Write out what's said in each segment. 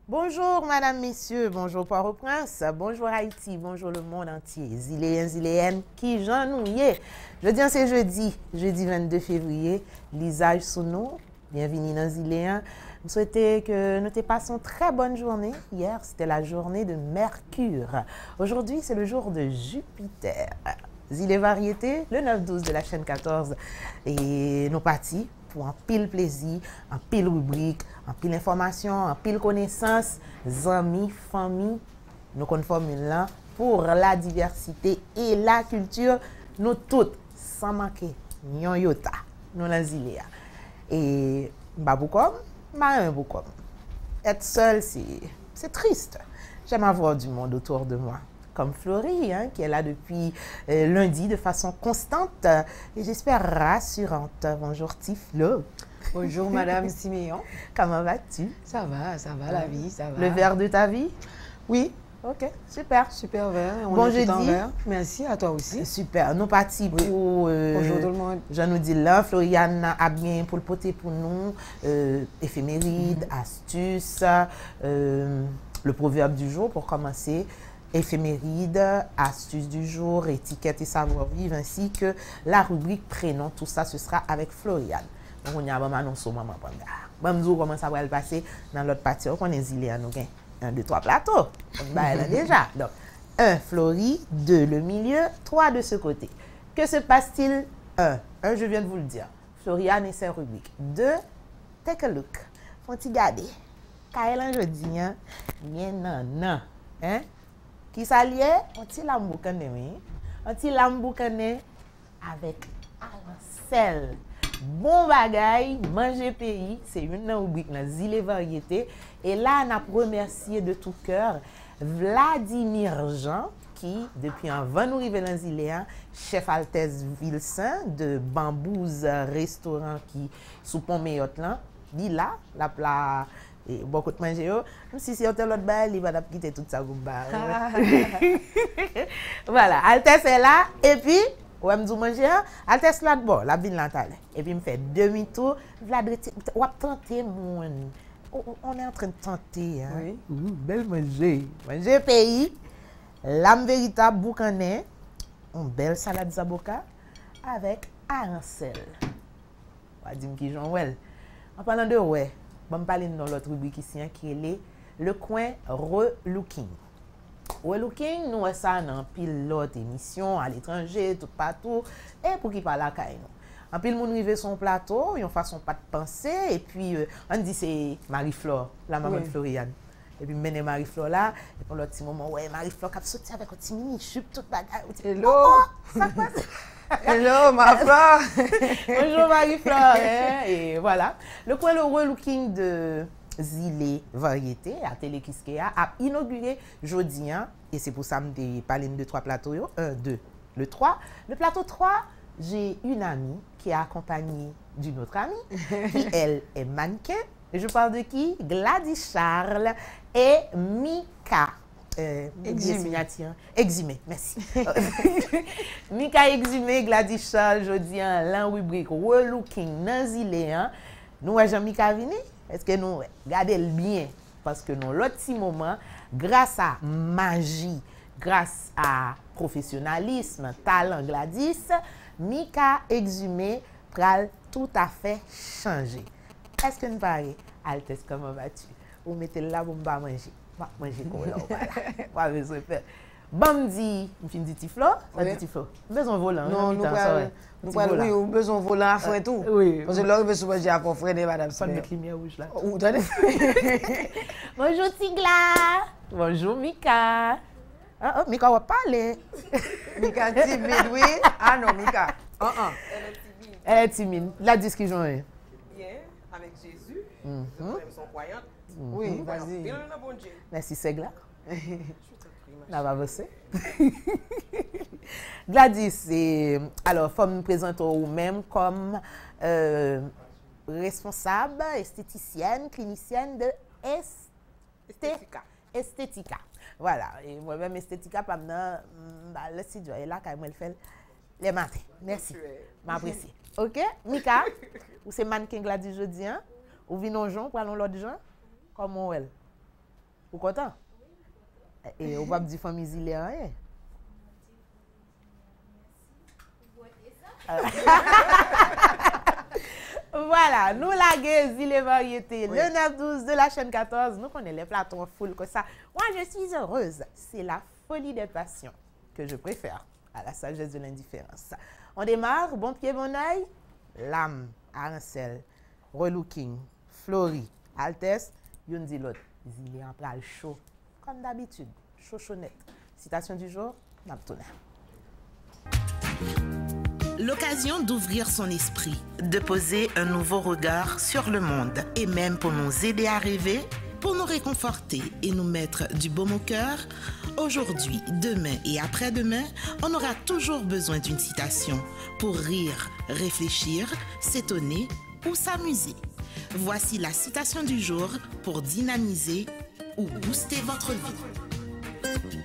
Bonjour, madame, messieurs, bonjour Port-au-Prince, bonjour Haïti, bonjour le monde entier, Ziléens, Ziléennes, qui j'en nous y est. Jeudi, c'est jeudi 22 février, lisage sous nous, bienvenue dans Ziléens. Je souhaite que nous te passions une très bonne journée. Hier, c'était la journée de Mercure. Aujourd'hui, c'est le jour de Jupiter. Zilé Variété, le 9-12 de la chaîne 14. Et nous partis pour un pile plaisir, un pile rubrique, un pile information, un pile connaissance, amis, famille, nous conformons là pour la diversité et la culture, nous toutes, sans manquer, nyon yota, nous la Ziléa. Et, baboukom, un beaucoup. Être seul, c'est triste. J'aime avoir du monde autour de moi. Comme Florie, hein, qui est là depuis lundi de façon constante et j'espère rassurante. Bonjour Tiflo. Bonjour Madame Siméon. Comment vas-tu? Ça va, la vie, ça va. Le verre de ta vie? Oui. Ok, super. Super verre. Bon jeudi. Merci à toi aussi. Super. Nous partis pour... Bonjour tout le monde. Je nous dis là, Floriane a bien pour le poter pour nous. Éphéméride, astuces, le proverbe du jour pour commencer. Éphéméride, astuces du jour, étiquette et savoir-vivre, ainsi que la rubrique prénom. Tout ça, ce sera avec Floriane. Donc, on y a un annonce au moment pendant. Bon, nous comment ça va le passer dans l'autre partie. On est zilé à nous. 1, 2, 3 plateaux. On va là déjà. Donc, 1, Florie, 2, le milieu, 3 de ce côté. Que se passe-t-il? 1, je viens de vous le dire. Floriane et ses rubriques. 2, take a look. Faut-il garder? Kaël jeudi, hein? Bien non. Hein? Qui s'allie, on petit lamboucané, oui. On petit lamboucané avec Arancel. Bon bagaille, manger pays, c'est une rubrique dans Zilé Variété. Et là, on a remercié de tout cœur Vladimir Jean, qui, depuis avant nous arriver dans Zilé, chef Altesse Vilsain de Bambouze Restaurant qui sous Pont Méot là, dit là, la et beaucoup de manger, même si c'est l'autre bail, il va quitter tout ça comme voilà, Altesse est là, et puis, ouais, me manger, Altesse là de bord, la vine là, et puis me fait demi-tour, Vlad, on va tenter, on est en train de tenter, hein. Oui. Belle manger pays, l'âme véritable boucanet, une belle salade zaboka, avec Arancel. On va dire qui Jean-Well. En parlant de ouais, je vais parler dans l'autre rubrique ici, qui est le coin relooking. Relooking, nous avons ça dans pilote émission à l'étranger, tout partout, et pour qui parle à nous. En pile, moun rive son plateau, ils ont façon pas de penser, et puis on dit c'est Marie-Flore, la maman de Floriane. Et puis mener Marie-Flore là, et pour l'autre petit moment, ouais, Marie-Flore qui a sauté avec un petit mini-jupe, toute bagaille. Hello! Ça passe. Hello, ma Flore! Bonjour Marie-Flore. Et voilà. Le coin le relooking de Zilé Variété à Télé Kiskeya a inauguré jeudi, et c'est pour ça que je parle de 3 plateaux. 1, 2, le 3. Le plateau 3, j'ai une amie qui est accompagnée d'une autre amie, qui elle est mannequin. Et je parle de qui? Gladys Charles et Mika. Eximé, merci. Mika Eximé, Gladys Charles, jeudi, la rubrique relooking dans Zilé. Nous, Jean-Mika vini? Est-ce que nous regardons bien? Parce que nous, l'autre petit moment, grâce à magie, grâce à professionnalisme, talent Gladys, Mika Eximé pral tout à fait changer. Est-ce que nous parlons? Altesse, comment vas-tu? Vous mettez là pour me manger. Manger quoi là, voilà. Pas besoin de faire. Bon, dit, je dis Tiflo, ça dit Tiflo. Besoin volant. Non, nous avons besoin volant à faire tout. Oui. Parce que là, je suis déjà pour freiner, madame. Pas de mettre lumière rouge là. Bonjour Tigla. Bonjour Mika. Mika va parler. Mika timide, oui. Ah non, Mika. Elle est timide. La discussion est. Bien, avec Jésus. Elles sont croyantes. Oui, vas-y. Merci Segla. Là va bosser. Gladys, alors, faut me présenter vous-même comme responsable, esthéticienne, clinicienne de Esthética. Voilà, et moi-même, Esthética, pas le studio est là, quand elle fait les matins. Merci, m'apprécie. Ok, Mika, ou c'est mannequin Gladys jeudi, ou vinons Jean, pour aller l'autre Jean, comment elle? Vous content? Et on va me dire famille Zilé rien. Voilà, nous laguons Zilé Variété, le 9-12 de la chaîne 14. Nous connaissons les plateaux full comme ça. Moi, je suis heureuse. C'est la folie des passions que je préfère à la sagesse de l'indifférence. On démarre, bon pied, bon oeil. L'âme, Arancel, Relooking, Florie, Altesse, yon dit l'autre. Zilé en pral chaud, comme d'habitude, chauchonnette. Citation du jour, Naptona. L'occasion d'ouvrir son esprit, de poser un nouveau regard sur le monde et même pour nous aider à rêver, pour nous réconforter et nous mettre du baume au cœur. Aujourd'hui, demain et après-demain, on aura toujours besoin d'une citation pour rire, réfléchir, s'étonner ou s'amuser. Voici la citation du jour pour dynamiser ou booster votre vie.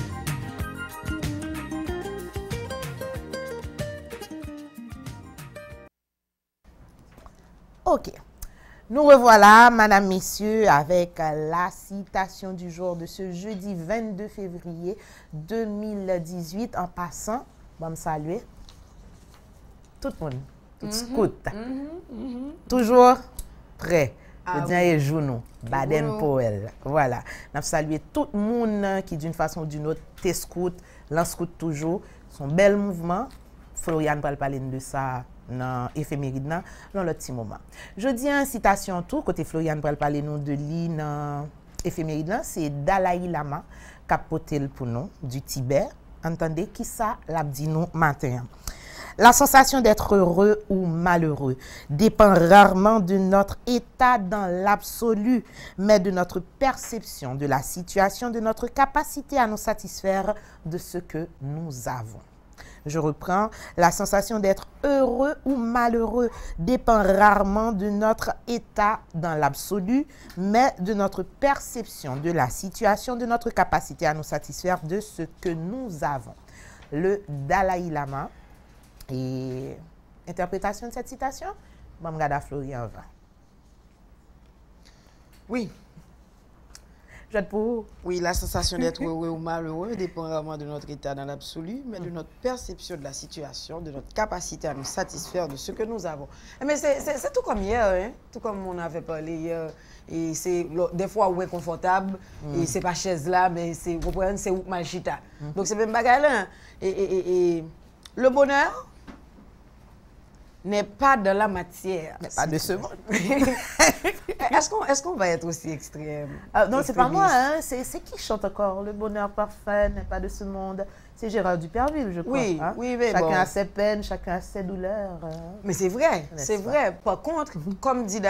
Ok, nous revoilà, madame, messieurs, avec la citation du jour de ce jeudi 22 février 2018. En passant, bon me saluer tout le monde, tout scout, toujours prêt. Le dernier jour, nous, Baden Powell. Voilà, nous saluer tout le monde qui, d'une façon ou d'une autre, t'escoute, l'enscoute toujours. Son bel mouvement. Florian va parler de ça dans éphéméride dans le petit moment. Je dis une citation tout côté Florian va parler nous de lui dans éphéméride c'est Dalai Lama capotel pour nous du Tibet. Entendez qui ça l'a dit nous matin. La sensation d'être heureux ou malheureux dépend rarement de notre état dans l'absolu, mais de notre perception de la situation, de notre capacité à nous satisfaire de ce que nous avons. Je reprends, la sensation d'être heureux ou malheureux dépend rarement de notre état dans l'absolu, mais de notre perception de la situation, de notre capacité à nous satisfaire de ce que nous avons. Le Dalai Lama. Et interprétation de cette citation, je vais regarder Florian. Oui. Oui, la sensation d'être heureux ou malheureux dépend vraiment de notre état dans l'absolu, mais de notre perception de la situation, de notre capacité à nous satisfaire de ce que nous avons. Mais c'est tout comme hier, hein? Tout comme on avait parlé hier. Et c'est des fois où est confortable, et c'est pas chaise là, mais c'est où malchita. Donc c'est même bagarre là. Et le bonheur n'est pas de la matière. N'est pas de ce monde. Est-ce qu'on va être aussi extrême? Non, c'est pas moi. Hein? C'est qui chante encore? Le bonheur parfait n'est pas de ce monde. C'est Gérard Duperville, je crois. Oui, hein? Oui, mais chacun a ses peines, chacun a ses douleurs. Mais c'est vrai, c'est vrai. Par contre, comme dit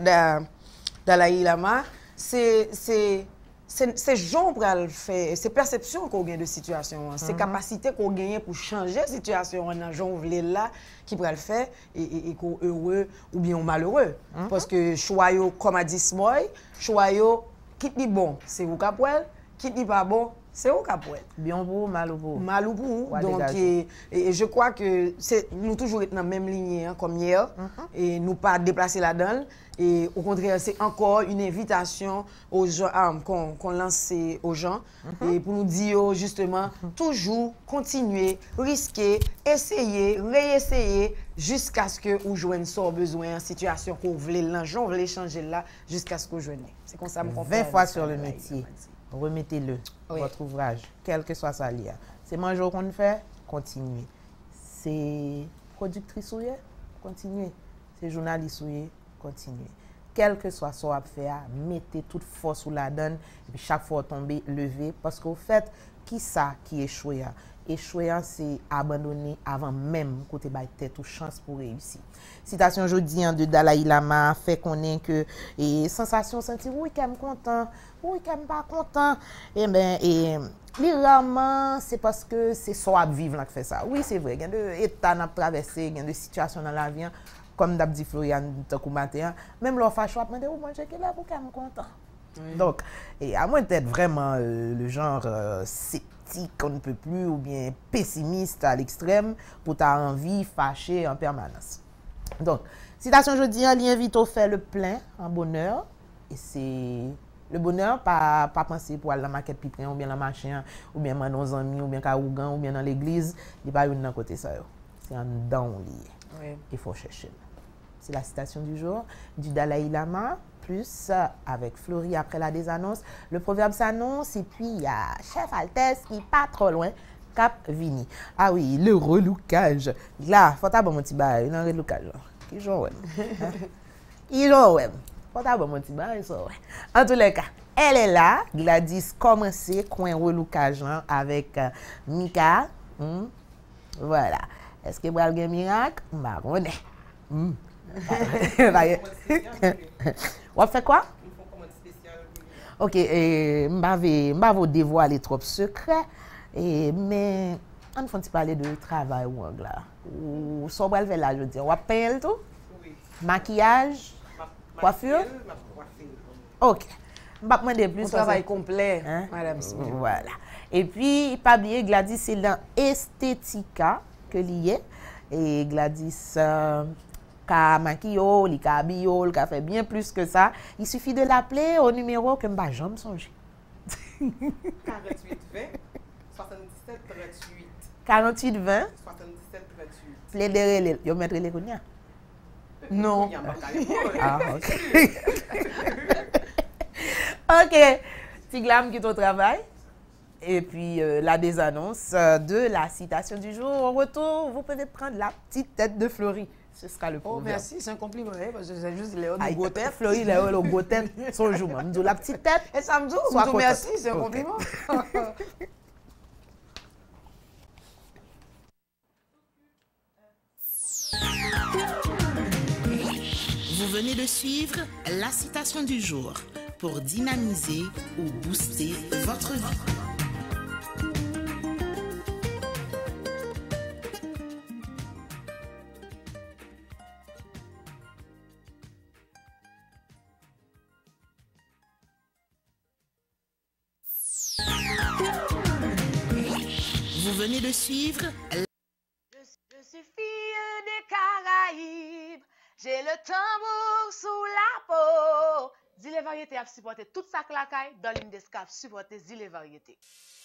Dalai Lama, c'est gens pour le faire, c'est perception qu'on gagne de situation, c'est capacité qu'on gagne pour changer la situation en gens là qui pourrait le faire et qu'on heureux ou bien malheureux. Parce que choix comme a dit Smoy, choix qui dit bon, c'est vous capouel, qui dit pas bon, c'est au capouel. Bien beau, mal ou beau. Mal ou beau. Donc, et je crois que nous toujours être dans la même ligne hein, comme hier et nous pas déplacer là-dedans. Et au contraire, c'est encore une invitation aux gens qu'on lance aux gens et pour nous dire justement toujours continuer, risquer, essayer, réessayer jusqu'à ce que vous joignez son besoin, situation qu'on voulait l'argent, on voulait changer là jusqu'à ce que vous joignez. C'est comme ça me comprend. 20 fois sur le métier. Remettez-le, votre ouvrage, quel que soit sa lien. C'est manger qu'on fait, continuez. C'est productrice ou continuez. C'est journaliste ou continuez. Quel que soit ce qu'on fait, mettez toute force sous la donne et puis chaque fois tomber, lever. Parce qu'au fait, qui ça qui échoue? Échouer, c'est abandonner avant même côté bail tête ou chance pour réussir. Citation aujourd'hui de Dalai Lama fait qu'on est que et sensation sentir oui quand même content, oui quand même pas content. Et ben et rarement c'est parce que c'est soit vivre là qui fait ça. Oui, c'est vrai, il y a des états à traverser, il y a des situations dans la vie comme d'ab dit Florian tant matin, même leur fâche pas demander où manger que là pour quand même content. Oui. Donc, et à moins d'être vraiment le genre sceptique qu'on ne peut plus ou bien pessimiste à l'extrême pour ta envie fâchée en permanence. Donc, citation aujourd'hui, il invite au faire le plein en bonheur et c'est Le bonheur, pas penser pour aller dans la maquette piperin, ou bien dans la machin, ou bien dans nos amis, ou bien Kaougan, ou bien dans l'église. Il n'y a pas une dans côté ça. C'est un don lié. Oui. Il faut chercher. C'est la citation du jour du Dalai Lama, plus avec Fleury après la désannonce. Le proverbe s'annonce, et puis il y a Chef Altesse qui n'est pas trop loin. Cap Vini. Ah oui, le relookage. Là, faut t'avoir mon petit bail, un relookage. Qui joue, ouais. Qui joue, ouais. Faut t'avoir mon petit bail, ça, ouais. En tous les cas, elle est là. Gladys commencé coin relookage avec Mika. Voilà. Est-ce que vous avez un miracle? Bah, on est. On fait quoi? Ok, je vais vous dévoiler trop secrets. Mais on faut parler de travail ou là. Ou ça va faire là, je veux dire. On va peindre tout? Oui. Maquillage? Coiffure? Ok. Je vais demander plus. Un travail complet, hein? Madame Simon. Voilà. Et puis, pas oublier, Gladys, c'est dans Esthética que lié. Et Gladys, ka maquillot, li ka habillot, ka fait bien plus que ça. Il suffit de l'appeler au numéro que je ne jamais songer. 48 20 77 38. 48 20 77 38. Plaidere, yo mettre les konya. Non. Ah, ok. Ok. Tiglam qui est au travail. Et puis la désannonce de la citation du jour. Au retour, vous pouvez prendre la petite tête de Fleury. Ce sera le Oh, proverbe. merci, c'est un compliment, parce que c'est juste les hauts de gros tête. Fleury, les hauts de gros tête, son jour. Je la petite tête. Et ça me dit, Sois content. merci, c'est un Ok. compliment. Vous venez de suivre la citation du jour pour dynamiser ou booster votre vie. Vous venez de suivre Je suis fille des Caraïbes, j'ai le tambour sous la peau. Zile Variété a supporté toute sa clacaille dans l'hymne d'escaf supporté Zile Variété.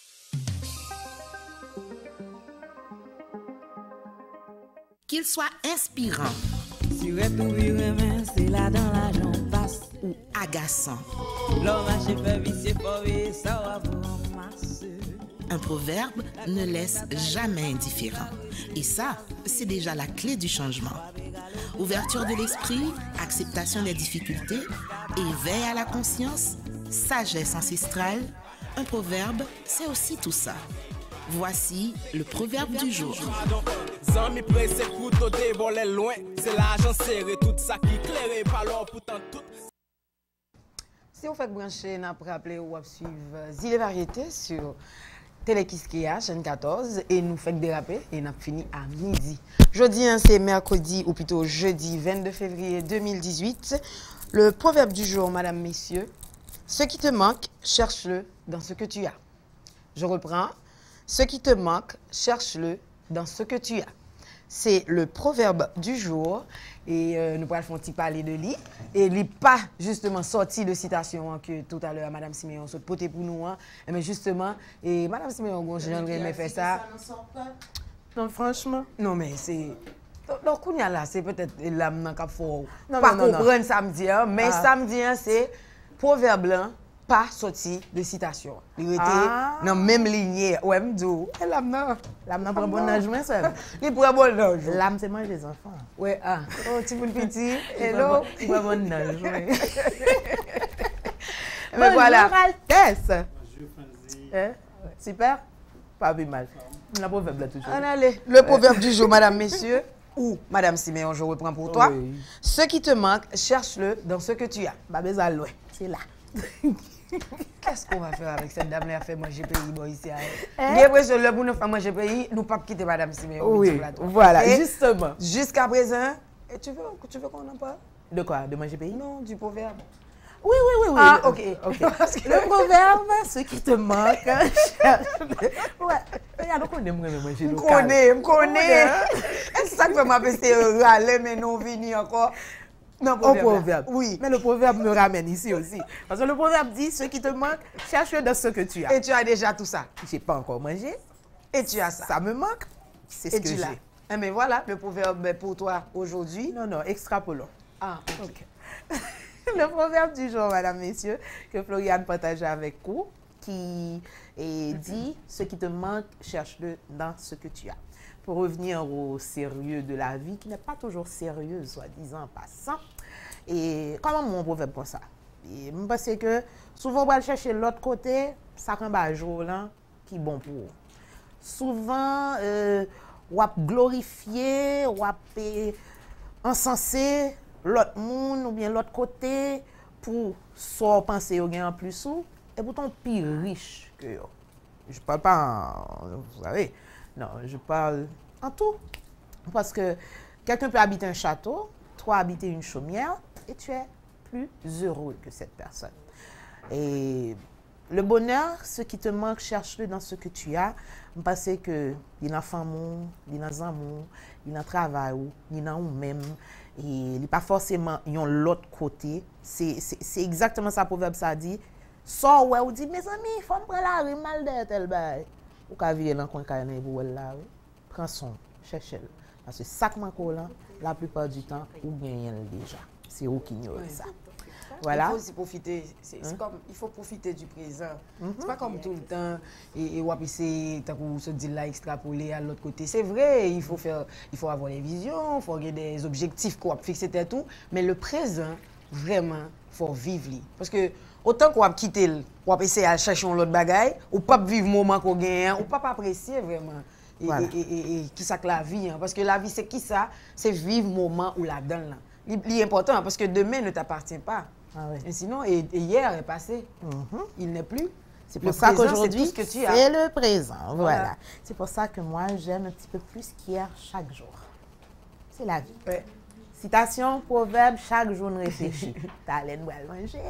qu'il soit inspirant Si retour remen, c'est là dans la jambe passe. ou agaçant. L'homme a fait vicier forêt, ça va pour masser. Un proverbe ne laisse jamais indifférent. Et ça, c'est déjà la clé du changement. Ouverture de l'esprit, acceptation des difficultés, éveil à la conscience, sagesse ancestrale. Un proverbe, c'est aussi tout ça. Voici le proverbe du jour. Zami pressé couteau dévolé loin. C'est l'argent serré, tout ça qui claire par l'or pourtant tout. Si vous faites brancher, n'a pas rappelé ou suivre Zile Variété sur Télé-Kiskeya, chaîne 14, et nous faites déraper et nous fini à midi. Jeudi, c'est mercredi, ou plutôt jeudi 22 février 2018. Le proverbe du jour, madame, messieurs, ce qui te manque, cherche-le dans ce que tu as. Je reprends, ce qui te manque, cherche-le dans ce que tu as. C'est le proverbe du jour et nous pourrons parler de lui. Et il n'est pas justement sorti de citation hein, que tout à l'heure Mme Siméon se poté pour nous. Hein, mais justement, et Mme Siméon, j'aimerais faire ça. Non, franchement. Non, mais c'est. Donc, là, c'est peut-être l'âme qui faut Non, pas non, non, comprendre samedi, hein, mais samedi, hein, c'est proverbe blanc, pas sorti de citation. Il était dans la même lignée. Ouais, me dis, l'âme, non. L'âme n'a pas bon âge, mais ça. Il prend bon âge. L'âme, c'est manger les enfants. Ouais, ah. Oh, petit bout petit. Hello. Il prend bon âge, oui. Mais voilà. Altesse. Hein? Super. Pas plus mal. La proverbe là toujours. Allez, le proverbe du jour, madame, messieurs, ou madame Siméon, je reprends pour toi. Oui. Ce qui te manque, cherche-le dans ce que tu as. Pas besoin de loin. C'est là. Qu'est-ce qu'on va faire avec cette dame-là? Fait manger pays, bon, ici. J'ai l'impression que le bout nous fait manger pays, nous ne pouvons pas quitter madame Siméon. Oui, voilà, Et justement. jusqu'à présent, et tu veux qu'on en parle? De quoi? De manger pays? Non, du proverbe. Oui, oui, oui, oui. Ah, ok. Le proverbe, ce qui te manque, cherche-le. Ouais. Regarde, on connaît manger Je local. connais. Est-ce que ça peut m'appeler râler, mais non venir encore? Non, au proverbe. Oui. Mais le proverbe me ramène ici aussi. Parce que le proverbe dit, ce qui te manque, cherche-le dans ce que tu as. Et tu as déjà tout ça. J'ai pas encore mangé. Et tu as ça. Ça me manque. C'est ce Et que tu l'as. j'ai. Eh bien voilà, le proverbe pour toi aujourd'hui. Non, non, extrapolons. Ah, Ok. Le proverbe du jour, mesdames, messieurs, que Floriane partage avec vous, qui dit « Ce qui te manque, cherche-le dans ce que tu as ». Pour revenir au sérieux de la vie, qui n'est pas toujours sérieux, soi-disant, en passant. Et comment mon proverbe comme ça? Et je pense que souvent, on va chercher l'autre côté, ça prend un jour là, qui est bon pour vous. Souvent, on va glorifier, on va encenser l'autre monde ou bien l'autre côté pour soit penser au gain en plus ou et pourtant plus riche que eux. Je parle pas vous savez, non, je parle en tout. Parce que quelqu'un peut habiter un château, toi habiter une chaumière et tu es plus heureux que cette personne. Et le bonheur, ce qui te manque, cherche-le dans ce que tu as. Parce que il y a une femme, il y a un amour, il y a un travail, il y a un même. Et il n'y a pas forcément l'autre côté. C'est exactement ça, le proverbe ça dit. Soit ouais, ou dit, mes amis, il faut me prendre la rue, mal de tel bail. Ou quand vous dans le coin, vous la rue, prends son, cherchez-le. Parce que ça qui manque là, la plupart du temps, ou bien déjà. C'est vous qui ignorez ça. Voilà. Il faut aussi profiter, comme, il faut profiter du présent. C'est pas comme tout le temps, et c'est se dire là, extrapoler à l'autre côté. C'est vrai, il faut avoir des visions, il faut avoir des objectifs qu'on va fixer et tout, mais le présent, vraiment, il faut vivre. Parce que autant qu'on va quitter, on va essayer de chercher l'autre bagaille, ou pas vivre le moment qu'on gagne, ou pas apprécier vraiment. Voilà. Et qui ça que la vie, hein? Parce que la vie, c'est qui ça? C'est vivre le moment où la donne. C'est important, parce que demain ne t'appartient pas. Ah oui. Et sinon, hier est passé. Il n'est plus. C'est pour ça qu'aujourd'hui, c'est le présent. Voilà. C'est pour ça que moi, j'aime un petit peu plus qu'hier chaque jour. C'est la vie. Ouais. Citation, proverbe, chaque jour on réfléchit. T'as l'air de manger,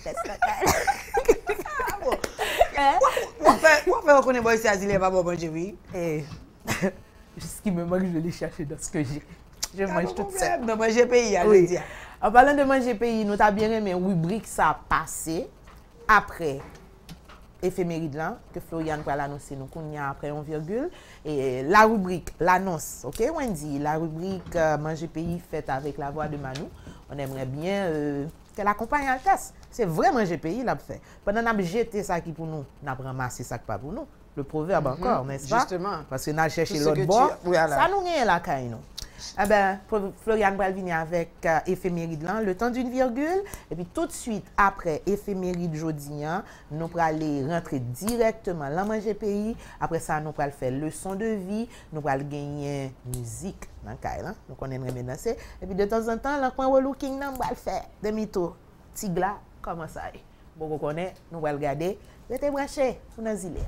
On fait reconnaître que c'est il pas bon manger, oui. Et ce qui me manque, je l'ai cherché dans ce que j'ai. Je mange tout ça. Non, manger pays, je Oui. dis. En parlant de manger pays, nous avons bien aimé une rubrique ça a passé après éphéméride là, que Floriane va l'annoncer nous qu'on y a après un virgule. Et la rubrique, l'annonce, ok Wendy, la rubrique Manger pays faite avec la voix de Manu. On aimerait bien qu'elle accompagne Altesse. C'est vrai Manger pays l'a fait. Pendant qu'on a jeté ça qui pour nous, on a ramassé ça qui pas pour nous. Le proverbe encore, n'est-ce pas? Justement. Parce qu'on a cherché Tout ce l'autre que bord. voilà. Ça nous gagne la caille, nous. Eh ben, Floriane va venir avec éphéméride là, le temps d'une virgule. Et puis tout de suite, après éphéméride jeudi, nous allons aller rentrer directement dans Manger pays. Après ça, nous allons faire leçon de vie. Nous allons gagner musique dans le cas. Donc on aimerait bien danser. Et puis de temps en temps, le coin looking, nous allons faire demi-tour. Tigla, comment ça est? Bon, vous connaissez, nous allons regarder. Restez branchés pour nous zile.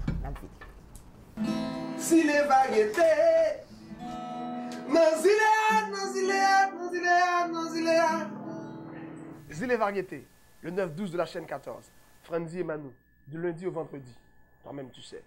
Si les variétés. Zile Variété, le 9-12 de la chaîne 14. Franzi et Manu, du lundi au vendredi. Toi-même, tu sais.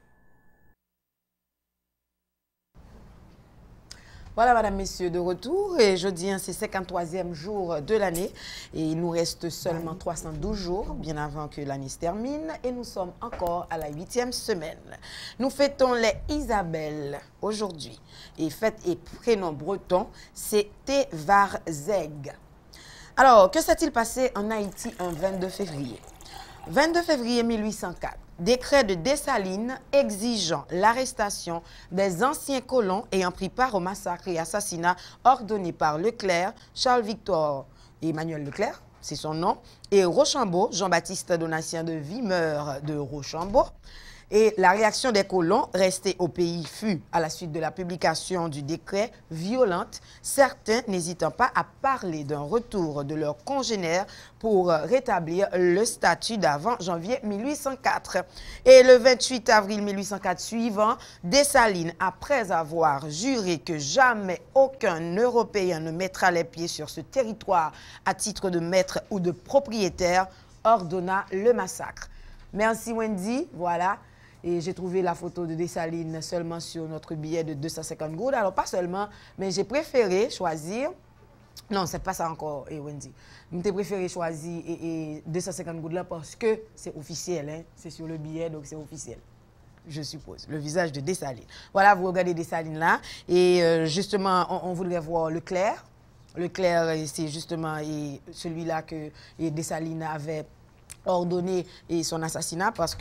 Voilà, madame, messieurs, de retour. Et jeudi, c'est le 53e jour de l'année. Et il nous reste seulement 312 jours, bien avant que l'année se termine. Et nous sommes encore à la 8e semaine. Nous fêtons les Isabelle aujourd'hui. Et fête et prénom breton, c'est Tevarzeg. Alors, que s'est-il passé en Haïti un 22 février 22 février 1804. Décret de Dessalines exigeant l'arrestation des anciens colons ayant pris part au massacre et assassinat ordonné par Leclerc, Charles-Victor et Emmanuel Leclerc, c'est son nom, et Rochambeau, Jean-Baptiste Donatien de Vimeur de Rochambeau. Et la réaction des colons restés au pays fut, à la suite de la publication du décret, violente, certains n'hésitant pas à parler d'un retour de leurs congénères pour rétablir le statut d'avant janvier 1804. Et le 28 avril 1804 suivant, Dessalines, après avoir juré que jamais aucun Européen ne mettra les pieds sur ce territoire à titre de maître ou de propriétaire, ordonna le massacre. Merci Wendy, voilà. Et j'ai trouvé la photo de Dessalines seulement sur notre billet de 250 gouttes. Alors pas seulement, mais j'ai préféré choisir Non, c'est pas ça encore, Wendy. J'ai préféré choisir 250 gouttes là parce que c'est officiel, hein? C'est sur le billet, donc c'est officiel. Je suppose, le visage de Dessalines. Voilà, vous regardez Dessalines là. Et justement, on voudrait voir le clair. Le clair, c'est justement celui-là que Dessalines avait ordonné son assassinat parce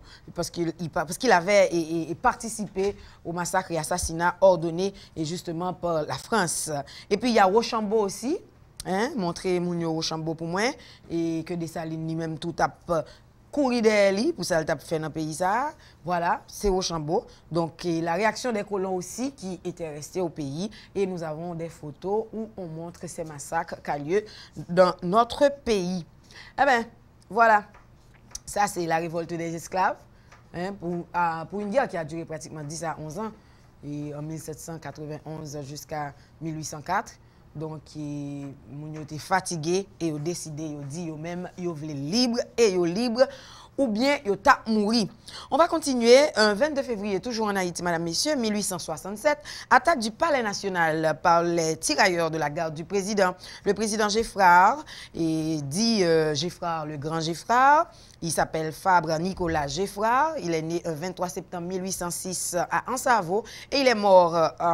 qu'il avait participé au massacre et assassinat ordonné justement par la France. Et puis il y a Rochambeau aussi, hein, montrer Mounio Rochambeau pour moi, et que Dessalines lui-même tout a courir derrière lui pour ça le tape fait dans le pays ça. Voilà, c'est Rochambeau. Donc la réaction des colons aussi qui étaient restés au pays, et nous avons des photos où on montre ces massacres qui ont lieu dans notre pays. Eh bien, voilà, ça c'est la révolte des esclaves, hein, pour une guerre qui a duré pratiquement 10 à 11 ans, et en 1791 jusqu'à 1804. Donc, ils étaient fatigués et ils ont décidé, ils ont dit eux-mêmes, ils voulaient libre et ils libre, ou bien ils ont mouru. On va continuer. Un 22 février, toujours en Haïti, madame, messieurs, 1867, attaque du Palais national par les tirailleurs de la garde du président. Le président Geffrard, et dit Geffrard, le grand Geffrard, il s'appelle Fabre Nicolas Geffrard. Il est né le 23 septembre 1806 à Ansavo et il est mort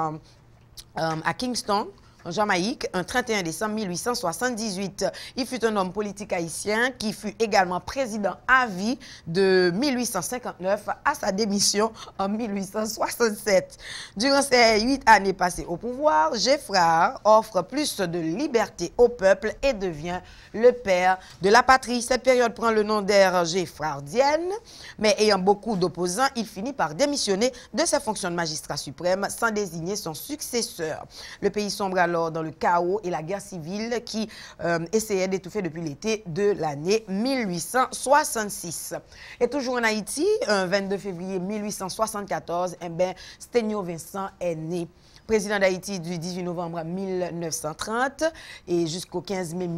à Kingston, en Jamaïque, un 31 décembre 1878. Il fut un homme politique haïtien qui fut également président à vie de 1859 à sa démission en 1867. Durant ces 8 années passées au pouvoir, Geffrard offre plus de liberté au peuple et devient le père de la patrie. Cette période prend le nom d'ère geffrardienne, mais ayant beaucoup d'opposants, il finit par démissionner de ses fonctions de magistrat suprême sans désigner son successeur. Le pays sombre alors dans le chaos et la guerre civile qui essayait d'étouffer depuis l'été de l'année 1866. Et toujours en Haïti, un 22 février 1874, Sténio Vincent est né. Président d'Haïti du 18 novembre 1930 et jusqu'au 15 mai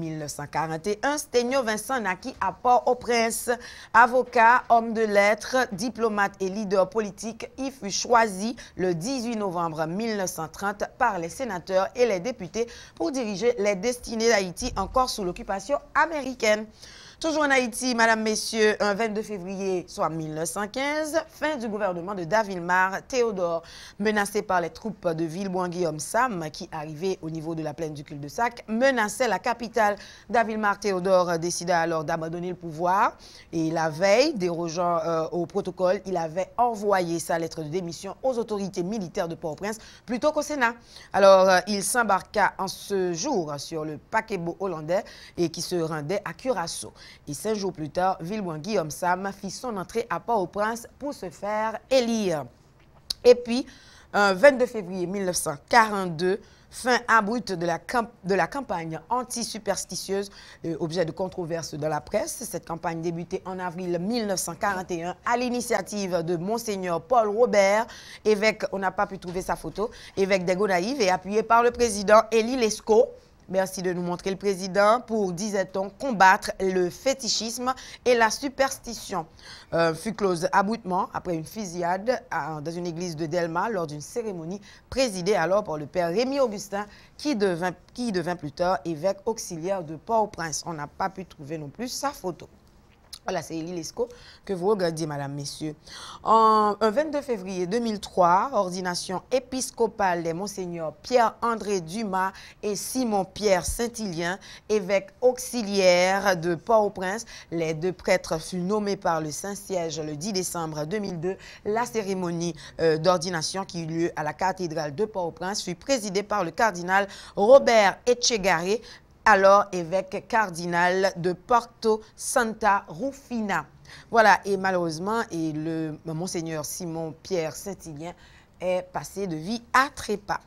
1941, Sténio Vincent naquit à Port-au-Prince. Avocat, homme de lettres, diplomate et leader politique, il fut choisi le 18 novembre 1930 par les sénateurs et les députés pour diriger les destinées d'Haïti encore sous l'occupation américaine. Toujours en Haïti, madame, messieurs, un 22 février, soit 1915, fin du gouvernement de Davilmar Théodore, menacé par les troupes de Villebois-Guillaume Sam, qui arrivaient au niveau de la plaine du cul-de-sac, menaçait la capitale. Davilmar Théodore décida alors d'abandonner le pouvoir et la veille, dérogeant au protocole, il avait envoyé sa lettre de démission aux autorités militaires de Port-au-Prince plutôt qu'au Sénat. Alors, il s'embarqua en ce jour sur le paquebot hollandais et qui se rendait à Curaçao. Et 5 jours plus tard, Villebois-Guillaume Sam fit son entrée à Port-au-Prince pour se faire élire. Et puis, 22 février 1942, fin abrupte de la campagne anti-superstitieuse, objet de controverse dans la presse. Cette campagne débutait en avril 1941 à l'initiative de Monseigneur Paul Robert, évêque, on n'a pas pu trouver sa photo, évêque des Gonaïves, et appuyé par le président Élie Lescaut. Merci de nous montrer le président pour, disait-on, combattre le fétichisme et la superstition. Fut close abruptement après une fusillade dans une église de Delma lors d'une cérémonie présidée alors par le père Rémy Augustin qui devint plus tard évêque auxiliaire de Port-au-Prince. On n'a pas pu trouver non plus sa photo. Voilà, c'est Élie Lescaut que vous regardez, madame, messieurs. Un 22 février 2003, ordination épiscopale des monseigneurs Pierre-André Dumas et Simon-Pierre Saint-Hilien, évêque auxiliaire de Port-au-Prince. Les deux prêtres furent nommés par le Saint-Siège le 10 décembre 2002. La cérémonie d'ordination qui eut lieu à la cathédrale de Port-au-Prince fut présidée par le cardinal Robert Etchegaré, alors évêque cardinal de Porto Santa Rufina. Voilà, et malheureusement, le monseigneur Simon-Pierre Saint-Hilien est passé de vie à trépas.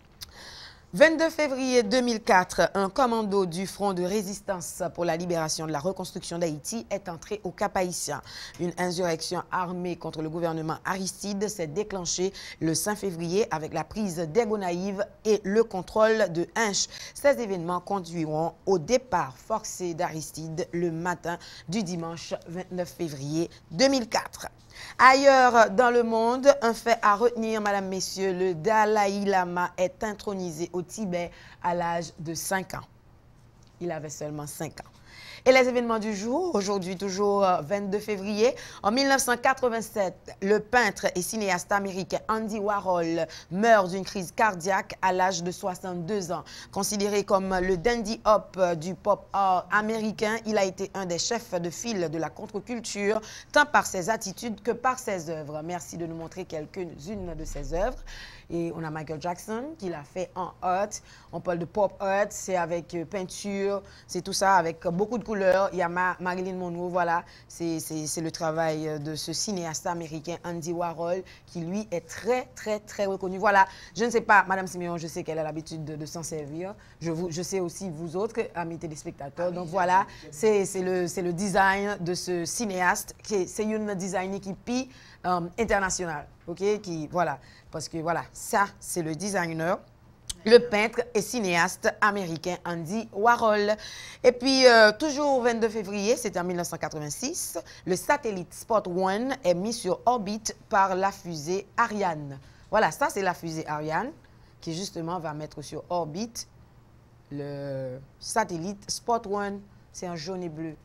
22 février 2004, un commando du Front de résistance pour la libération de la reconstruction d'Haïti est entré au Cap-Haïtien. Une insurrection armée contre le gouvernement Aristide s'est déclenchée le 5 février avec la prise des Gonaïves et le contrôle de Hinche. Ces événements conduiront au départ forcé d'Aristide le matin du dimanche 29 février 2004. Ailleurs dans le monde, un fait à retenir, madame, messieurs, le Dalai Lama est intronisé au Tibet à l'âge de 5 ans. Il avait seulement 5 ans. Et les événements du jour, aujourd'hui toujours 22 février, en 1987, le peintre et cinéaste américain Andy Warhol meurt d'une crise cardiaque à l'âge de 62 ans. Considéré comme le dandy hop du pop art américain, il a été un des chefs de file de la contre-culture, tant par ses attitudes que par ses œuvres. Merci de nous montrer quelques-unes de ses œuvres. Et on a Michael Jackson qui l'a fait en art. On parle de pop art, c'est avec peinture, c'est tout ça avec beaucoup de couleurs. Il y a Marilyn Monroe, voilà. C'est le travail de ce cinéaste américain Andy Warhol qui, lui, est très reconnu. Voilà, je ne sais pas, Madame Siméon, je sais qu'elle a l'habitude de s'en servir. Je sais aussi, vous autres, amis téléspectateurs. Donc voilà, c'est le design de ce cinéaste. C'est une design équipe internationale, ok? Voilà. Parce que voilà, ça, c'est le designer, le peintre et cinéaste américain Andy Warhol. Et puis, toujours 22 février, c'était en 1986, le satellite Spot-1 est mis sur orbite par la fusée Ariane. Voilà, ça, c'est la fusée Ariane qui, justement, va mettre sur orbite le satellite Spot-1. C'est en jaune et bleu.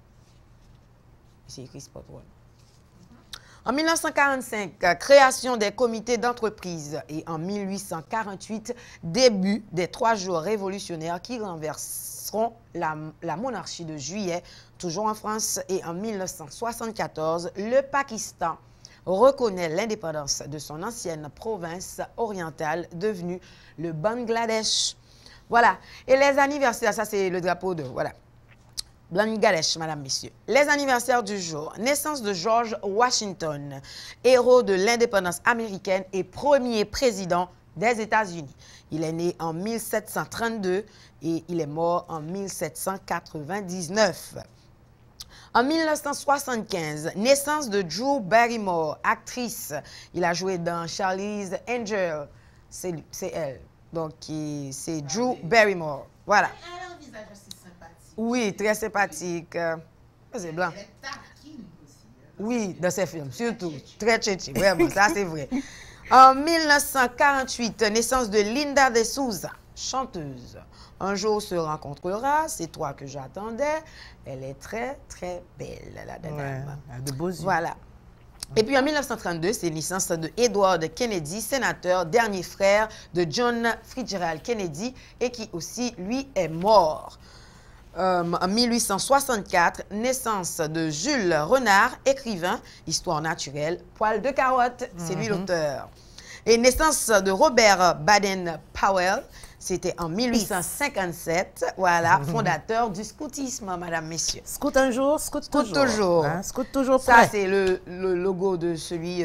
C'est écrit Spot-1. En 1945, création des comités d'entreprise et en 1848, début des 3 jours révolutionnaires qui renverseront la monarchie de Juillet, toujours en France. Et en 1974, le Pakistan reconnaît l'indépendance de son ancienne province orientale devenue le Bangladesh. Voilà. Et les anniversaires, ça c'est le drapeau de... Voilà. Bangladesh, madame, messieurs. Les anniversaires du jour. Naissance de George Washington, héros de l'indépendance américaine et premier président des États-Unis. Il est né en 1732 et il est mort en 1799. En 1975, naissance de Drew Barrymore, actrice. Il a joué dans Charlie's Angel. C'est elle. Donc, c'est Drew Barrymore. Voilà. Elle a un visage assez sympathique. Oui, très sympathique. C'est blanc. Elle est taquine aussi. Oui, dans ses films, surtout. Très tchétché, vraiment, ça c'est vrai. En 1948, naissance de Linda de Souza, chanteuse. Un jour se rencontrera, c'est toi que j'attendais. Elle est très belle, la dame. Ouais, elle a de beaux yeux. Voilà. Et puis en 1932, c'est naissance de Edward Kennedy, sénateur, dernier frère de John Fitzgerald Kennedy et qui aussi, lui, est mort. En 1864, naissance de Jules Renard, écrivain, histoire naturelle, poil de carotte, c'est lui l'auteur. Et naissance de Robert Baden-Powell, c'était en 1857, voilà, fondateur du scoutisme, madame, messieurs. Scout un jour, scout toujours. Scout toujours. Hein, scout toujours Ça, prêt. c'est le logo de celui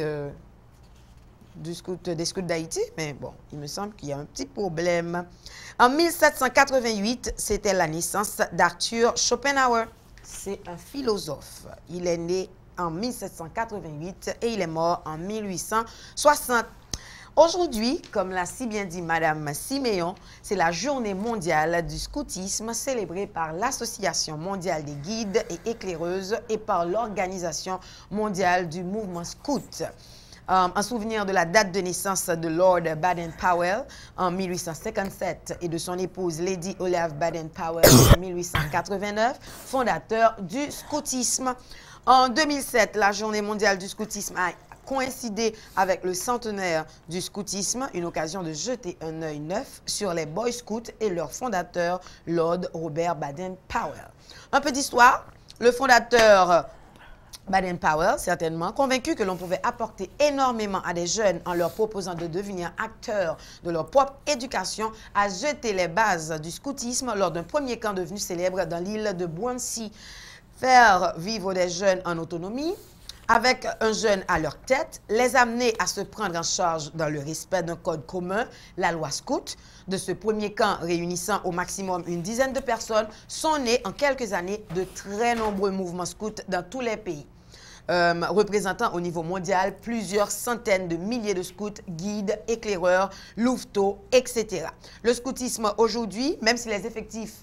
des scouts d'Haïti, mais bon, il me semble qu'il y a un petit problème. En 1788, c'était la naissance d'Arthur Schopenhauer. C'est un philosophe. Il est né en 1788 et il est mort en 1860. Aujourd'hui, comme l'a si bien dit Madame Siméon, c'est la journée mondiale du scoutisme célébrée par l'Association mondiale des guides et éclaireuses et par l'Organisation mondiale du mouvement scout. En souvenir de la date de naissance de Lord Baden-Powell en 1857 et de son épouse Lady Olave Baden-Powell en 1889, fondateur du scoutisme. En 2007, la journée mondiale du scoutisme a coïncidé avec le centenaire du scoutisme, une occasion de jeter un œil neuf sur les Boy Scouts et leur fondateur, Lord Robert Baden-Powell. Un peu d'histoire, le fondateur Baden-Powell, certainement, convaincu que l'on pouvait apporter énormément à des jeunes en leur proposant de devenir acteurs de leur propre éducation, a jeté les bases du scoutisme lors d'un premier camp devenu célèbre dans l'île de Bouncy. Faire vivre des jeunes en autonomie, avec un jeune à leur tête, les amener à se prendre en charge dans le respect d'un code commun, la loi scout. De ce premier camp réunissant au maximum une dizaine de personnes, sont nés en quelques années de très nombreux mouvements scouts dans tous les pays. Représentant au niveau mondial plusieurs centaines de milliers de scouts, guides, éclaireurs, louveteaux, etc. Le scoutisme aujourd'hui, même si les effectifs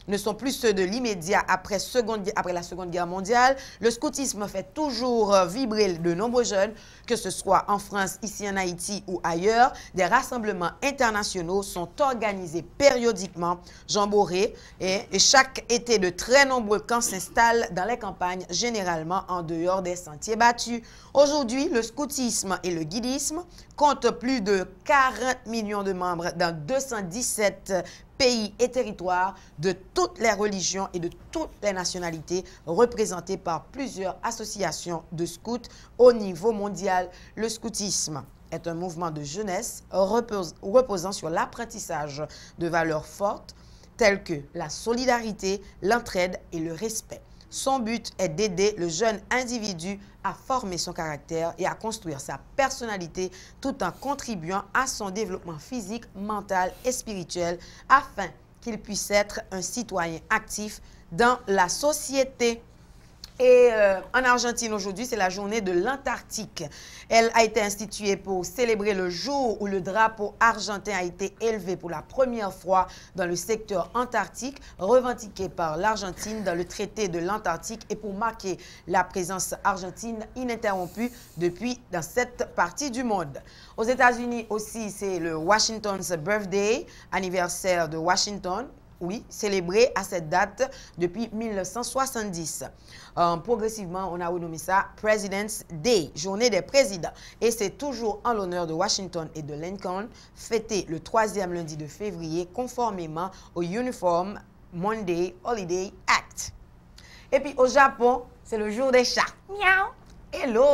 ne sont plus ceux de l'immédiat après la Seconde Guerre mondiale. Le scoutisme fait toujours vibrer de nombreux jeunes, que ce soit en France, ici en Haïti ou ailleurs. Des rassemblements internationaux sont organisés périodiquement, Jean Boré, et chaque été de très nombreux camps s'installent dans les campagnes, généralement en dehors des sentiers battus. Aujourd'hui, le scoutisme et le guidisme comptent plus de 40 millions de membres dans 217 pays et territoires de toutes les religions et de toutes les nationalités, représentés par plusieurs associations de scouts au niveau mondial. Le scoutisme est un mouvement de jeunesse reposant sur l'apprentissage de valeurs fortes telles que la solidarité, l'entraide et le respect. Son but est d'aider le jeune individu à former son caractère et à construire sa personnalité tout en contribuant à son développement physique, mental et spirituel afin qu'il puisse être un citoyen actif dans la société. Et en Argentine, aujourd'hui, c'est la journée de l'Antarctique. Elle a été instituée pour célébrer le jour où le drapeau argentin a été élevé pour la première fois dans le secteur antarctique, revendiqué par l'Argentine dans le traité de l'Antarctique et pour marquer la présence argentine ininterrompue dans cette partie du monde. Aux États-Unis aussi, c'est le Washington's Birthday, anniversaire de Washington. Oui, célébré à cette date depuis 1970. Progressivement, on a renommé ça President's Day, journée des présidents. Et c'est toujours en l'honneur de Washington et de Lincoln, fêté le 3e lundi de février, conformément au Uniform Monday Holiday Act. Et puis au Japon, c'est le jour des chats. Miaou! Hello!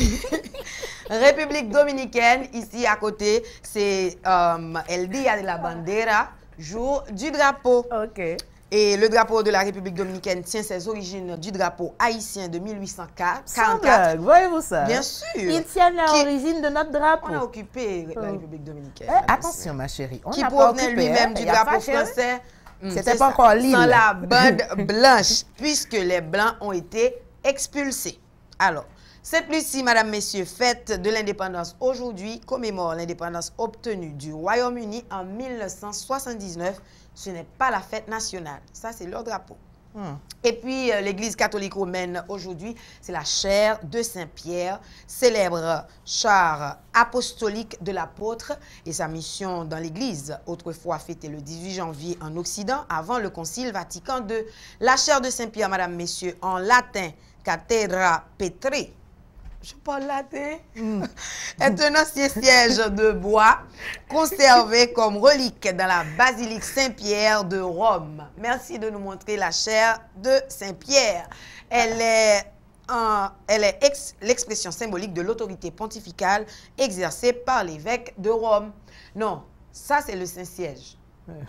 République dominicaine, ici à côté, c'est El Día de la Bandera, jour du drapeau. OK. Et le drapeau de la République dominicaine tient ses origines du drapeau haïtien de 1844. Sans blague, voyez-vous ça? Bien sûr. Ils tiennent l'origine de notre drapeau. On a occupé la République dominicaine. Attention, ma chérie. On qui n'a pas provenait occupé, lui-même du drapeau chérie. français. C'était pas encore l'île. Sans la bande blanche, puisque les Blancs ont été expulsés. Alors, cette Lucie, Madame, Messieurs, fête de l'indépendance aujourd'hui commémore l'indépendance obtenue du Royaume-Uni en 1979. Ce n'est pas la fête nationale. Ça, c'est leur drapeau. Et puis, l'Église catholique romaine, aujourd'hui, c'est la chaire de Saint-Pierre, célèbre char apostolique de l'apôtre et sa mission dans l'Église, autrefois fêtée le 18 janvier en Occident, avant le Concile Vatican II. La chaire de Saint-Pierre, Madame, Messieurs, en latin, Cathedra Petri, je parle latin, est un ancien siège de bois conservé comme relique dans la basilique Saint-Pierre de Rome. Merci de nous montrer la chaire de Saint-Pierre. Elle est l'expression symbolique de l'autorité pontificale exercée par l'évêque de Rome. Non, ça c'est le Saint-Siège.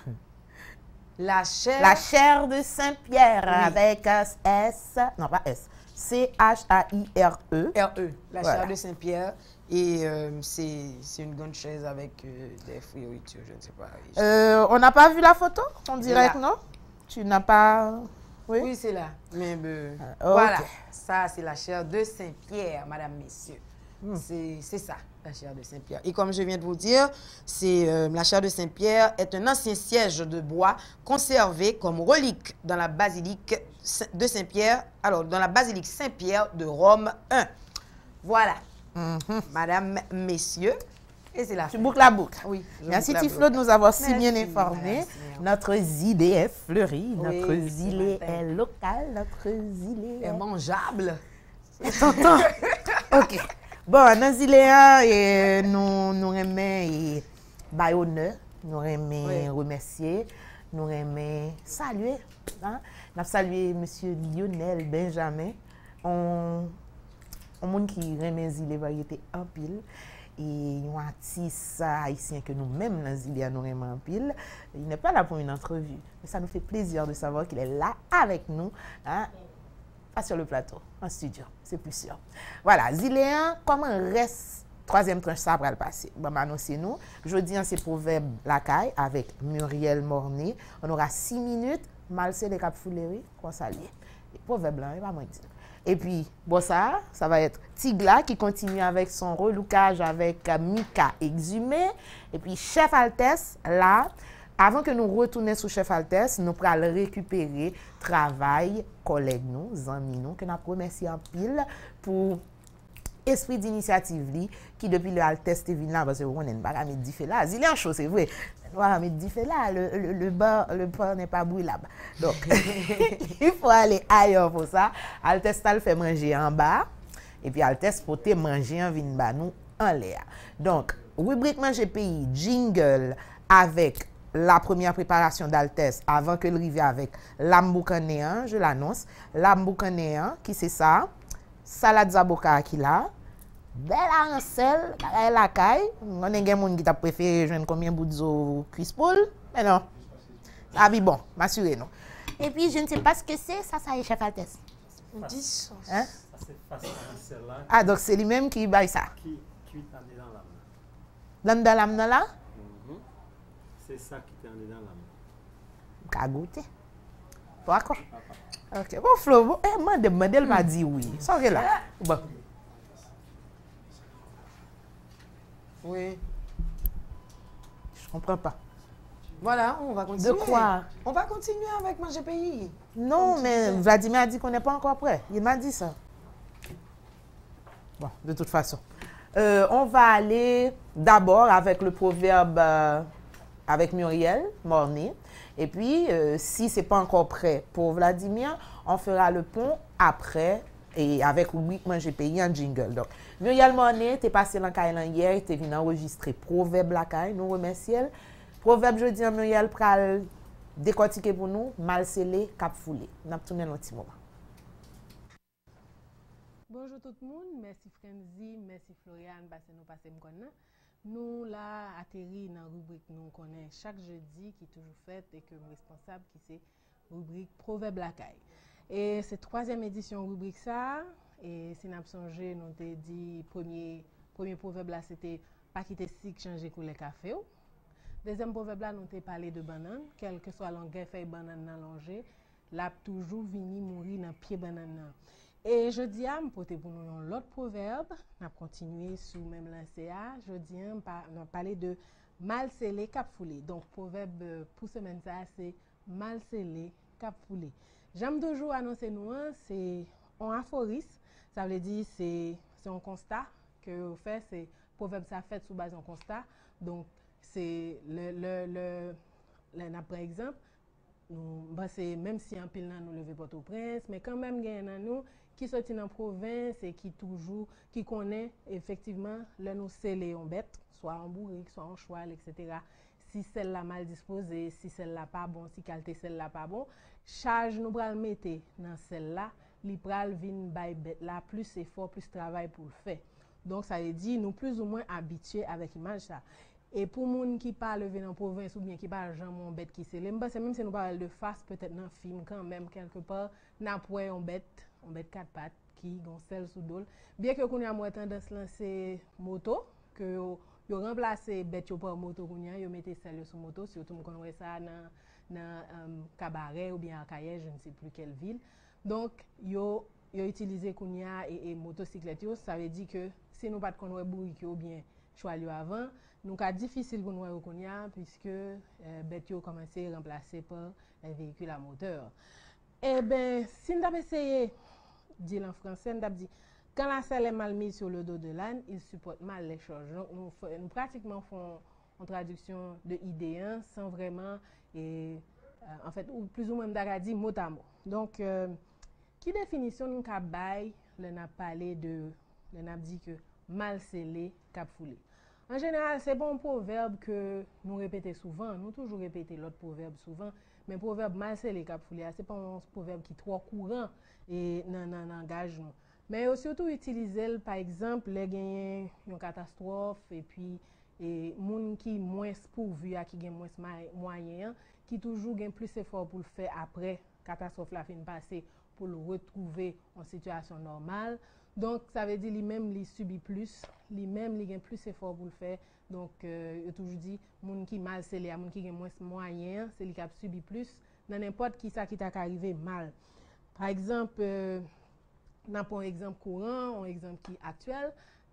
La chaire de Saint-Pierre, oui. Avec S, non pas S, C-H-A-I-R-E. R-E, la chaire de Saint-Pierre. Et c'est une grande chaise avec des fioritures, je ne sais pas. On n'a pas vu la photo, on dirait que non? Tu n'as pas... Oui, oui c'est là. Mais okay. Voilà, ça c'est la chaire de Saint-Pierre, Madame, Messieurs. C'est ça, la chaire de Saint-Pierre. Et comme je viens de vous dire, la chaire de Saint-Pierre est un ancien siège de bois conservé comme relique dans la basilique de Saint-Pierre, alors dans la basilique Saint-Pierre de Rome 1. Voilà, Madame, Messieurs. Et c'est la Tu boucles la boucle. Oui. Merci Tiflo de nous avoir si bien informés. Notre idée est fleurie, notre îlet est local, notre îlet est mangeable. T'entends? OK. Bon, dans l'îlet, nous aimons bailler honneur, nous aimons remercier, nous aimons saluer. Nous avons salué M. Lionel Benjamin, un monde qui aime les îles variétés en pile. Et un artiste haïtien que nous-mêmes, dans les îles, nous aimons en pile. Il n'est pas là pour une entrevue, mais ça nous fait plaisir de savoir qu'il est là avec nous. Pas sur le plateau, en studio, c'est plus sûr. Voilà, Ziléen, comment reste troisième tranche ça va le passer? Bon, annoncez-nous. Jeudi, c'est Proverbe la caille avec Muriel Mornay. On aura 6 minutes. Malcé les Cap-Fouleries, qu'on s'allie. Proverbe blanc, il va moins dire. Et puis, bon, ça va être Tigla qui continue avec son relookage avec Mika Exhumé. Et puis, Chef Altesse, là, avant que nous retournions sous chef Altesse, nous allons récupérer travail collègues nous, amis nous, que nous remercions en pile pour esprit d'initiative li, qui depuis le Altesse te vin là, parce que on n'est pas à mettre du feu là. Il est en chaud, c'est vrai. On va mettre du feu là, le pain n'est pas brûlé là-bas. Donc, il faut aller ailleurs pour ça. Altesse le fait manger en bas, et puis Altesse pour te manger en vin bas nous en l'air. Donc, rubrique manger pays, jingle avec la première préparation d'Altesse avant que le rive avec l'amboucanéen, je l'annonce. L'amboucanéen, qui c'est ça? Salade zaboka qui là. Belle arancelle, la caille. On a des gens qui t'a préféré joindre combien de bouts cuisse poule? Mais non. Ah oui, bon, m'assurer non. Et puis, je ne sais pas ce que c'est, ça est chef Altesse. Hein? Ah, donc c'est lui-même qui baille ça. Qui t'a mis dans l'âme. L'âme dans l'âme là? C'est ça qui t'a mis dans l'âme. Qu'a goûté. Toi quoi? Ok, bon Flo, bon, elle m'a dit oui. Sorry là. Bon. Oui. Je comprends pas. Voilà, on va continuer. De quoi? On va continuer avec manger pays. Non, mais Vladimir a dit qu'on n'est pas encore prêt. Il m'a dit ça. Bon, de toute façon. On va aller d'abord avec le proverbe avec Muriel Mornay. Et puis, si ce n'est pas encore prêt pour Vladimir, on fera le pont après et avec rubrique Manger pays en jingle. Donc, Muriel Mornay, tu es passé dans Kailan hier, tu es venu enregistrer proverbe la Kai, nous remercions. Proverbe jeudi en Muriel pral décortiquer pour nous, mal scellé, cap foulé. Nous avons tourné un petit moment. Bonjour tout le monde, merci Frenzy, merci Floriane, parce que nous passons maintenant. Nous là atterri dans la rubrique nous connaît chaque jeudi qui est toujours faite et que responsable qui c'est rubrique Proverbe la Caille. Et c'est troisième édition rubrique ça et si nous avons songé nous t'ai dit premier proverbe là c'était pas quitter sick changer couleur café. Deuxième proverbe là nous t'ai parlé de banane, quelle que soit longueur feuille banane dans l'ongé, l'a toujours vini mourir dans pied banane. Et je dis à pour nous l'autre proverbe, on a continué sous même lancé à, je dis on a parlé de mal scellé cap foulé. Donc proverbe pour semaine ça c'est mal scellé cap foulé. J'aime toujours annoncer nous c'est un aphorisme, ça veut dire c'est un constat que vous fait c'est proverbe ça fait sous base d'un constat. Donc c'est par exemple c'est même si en pile nous lever Port-au-Prince mais quand même gagne nous qui sorti dans province et qui connaît effectivement le nous sceller en bête soit en bourrique soit en cheval etc. Si celle-là mal disposée si celle-là pas bon si qualité celle-là pas bon charge nous pral mettre dans celle-là li pral vinn bay bête là plus effort plus travail pour le faire donc ça veut dire nous plus ou moins habitués avec image ça. Et pour moun qui parle lever dans province ou bien qui parle jamais bête qui c'est même si nous parle de face peut-être dans film quand même quelque part n'a point on bête quatre pattes qui gon sel sous dol bien que qu'on a moins tendance lancer moto que yo remplacer bête yo par moto qu'on yo mettez sel sur moto surtout on connaît ça dans cabaret ou bien à Kaye je ne sais plus quelle ville donc yo utiliser qu'on et motocyclette yo ça veut dire que si nous pas connaît bourrique ou bien cheval avant nous cas difficile pour nous reconnaître puisque bête yo commencé remplacer par un véhicule à moteur. Eh ben si nous avons essayé dire en français nous avons dit quand la selle est mal mise sur le dos de l'âne, il supporte mal les choses. Donc nous pratiquement font en traduction de idée sans vraiment et en fait ou plus ou moins d'agadi mot à mot. Donc qui définition nous ka bail, on a parlé de on a dit que mal scellé cap foulé. En général, c'est bon proverbe que nous répétons souvent, nous toujours répéter l'autre proverbe souvent, mais proverbe mal scellé cap foulé, c'est pas un proverbe qui est trop courant et dans engagement. Mais surtout utiliser par exemple les gagner une catastrophe et puis et moun qui moins pourvu qui gagne moins moyen qui toujours gagne plus effort pour le faire après catastrophe la fin passer pour le retrouver en situation normale. Donc ça veut dire lui-même il subit plus, lui-même il gagne plus effort pour le faire. Donc il toujours dit moun qui mal scellé, moun qui gagne moins moyen, c'est lui qui a subi plus dans n'importe qui ça qui t'a arrivé mal. Par exemple n'a pas un exemple courant, un exemple qui est actuel,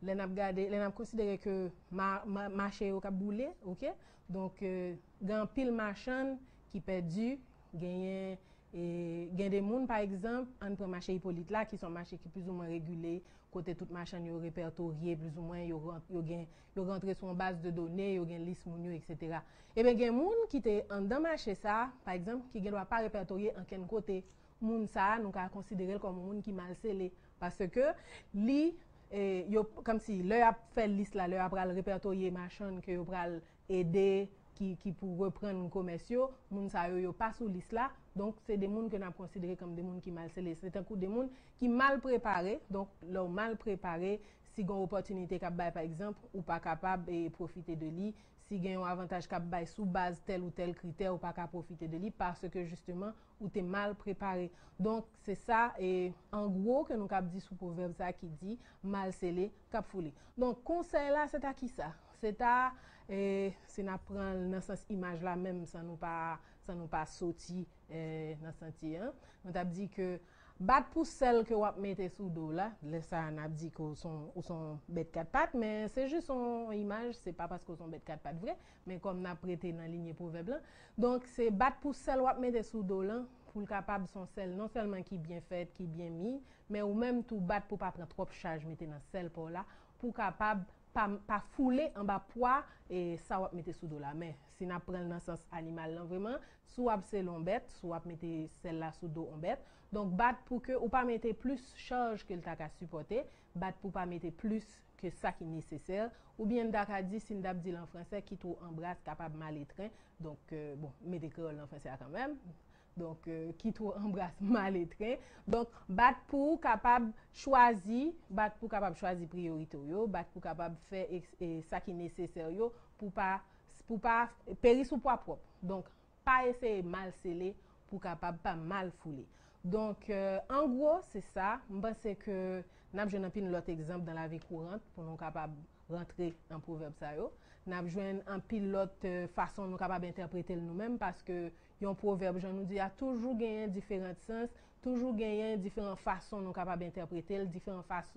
les n'a considéré que marché au cap boulé, OK? Donc grand pile machin qui perdu, gagné et gain des moun par exemple entre marché Hippolyte là qui sont marchés qui plus ou moins régulés côté toute machin yo répertorié plus ou moins yo rentré sur une base de données yo gain liste moun yo etc. Et ben gain moun qui était en dans marché ça par exemple qui doit pas répertorier en quel côté moun ça nous ka considérer comme moun qui mal scellé parce que li yo comme si leur a fait liste là leur a pral répertorier machin que yo pral aider qui pour reprendre commerciaux moun sa yo pas sous liste là donc c'est des moun que n'a considéré comme des moun qui mal scellé c'est un coup des moun qui mal préparé donc leur mal préparé si gon opportunité k'ap bay par exemple ou pas capable et profiter de lui si gagne un avantage k'ap bay sous base tel ou tel critère ou pas capable profiter de lui parce que justement ou t'es mal préparé donc c'est ça et en gros que nous k'ap dit sous proverbe ça qui dit mal scellé k'ap foulé donc conseil là c'est à qui ça c'est à c'est n'a prendre dans sens image là même ça nous pas sorti dans senti hein on t'a dit que bat pour celle que vous mettez sous dos là ça n'a dit que sont bête quatre pattes mais c'est juste son image c'est pas parce que sont bête quatre pattes vrai mais comme n'a prêté dans ligne proverbe là donc c'est bat pour celle vous mettez sous dos là pour capable son sel non seulement qui bien fait qui bien mis mais ou même tout bat pour pas prendre trop charge mettez dans sel pour là pour capable pas fouler en bas poids et ça va mettre sous dos là mais si n'a prend dans sens animal là vraiment soit c'est l'embête soit mettre celle-là sous dos en bête donc battre pour que ou pas mettre plus charge que le t'a supporter battre pour pas mettre plus que ça qui est nécessaire ou bien d'accord dit si n'a dit en français qui tout embrasse capable mal étreint donc bon mettez que en français quand même donc qui tout embrasse mal étreint donc battre pour capable choisir priorité yo battre pour capable faire ça qui est nécessaire yo pour pas périr sous poids propre donc pas essayer mal sceller pour capable pas mal fouler donc en gros c'est ça je pense que n'a besoin d'un l'autre exemple dans la vie courante pour nous capable rentrer dans proverbe ça yo n'a besoin un pilote façon nous capable interpréter nous-mêmes parce que un proverbe je nous dis a toujours gagné différents sens toujours gagné différentes façons nous capable interpréter différentes façons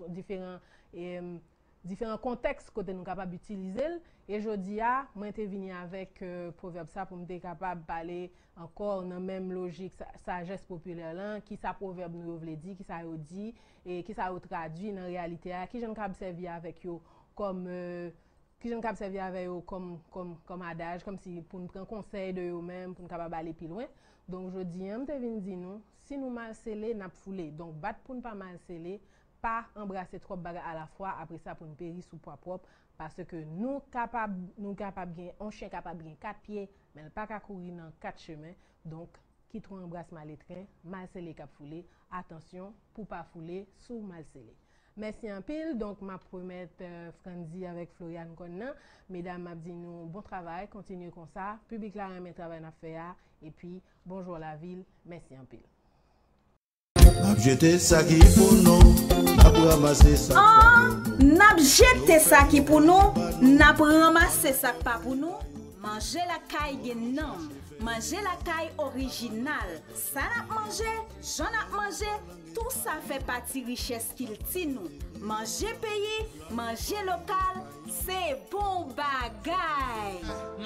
différents contextes côté nous capable utiliser et je dis moi t'ai venu avec proverbe ça pour me capable parler encore dans même logique sagesse populaire là qui ça proverbe nous veut dire qui ça dit et qui ça traduit dans réalité qui j'en capable servir avec yo comme qui j'en capable servir avec eux comme adage comme si pour nous prendre conseil de eux même pour nous capable aller plus loin donc je dis m'te vinn di nous si nous mal scellé n'a foulé donc battre pour ne pas mal scellé pas embrasser trop bagarre à la fois après ça pour nous périr sous poids propre parce que nous capable gain un chien capable gain 4 pieds mais pas qu'à courir dans 4 chemins donc qui trop embrasse mal étreint mal scellé cap foulé attention pour pas fouler sous mal scellé. Merci en pile. Donc, ma promette Franzi avec Floriane Connan. Mesdames, m'a dit nous bon travail, continuez comme ça. Public là, un travail à faire. Et puis, bonjour la ville. Merci en pile. N'a jeté ça qui pour nous, n'a ramassé ça. N'a jeté ça qui pour nous, n'a ramassé ça pas pour nous. Manger la caille genom, manger la caille originale. Ça n'a mangé, j'en a mangé. Tout ça fait partie richesse qu'il tient nous. Manger pays, manger local, c'est bon bagay.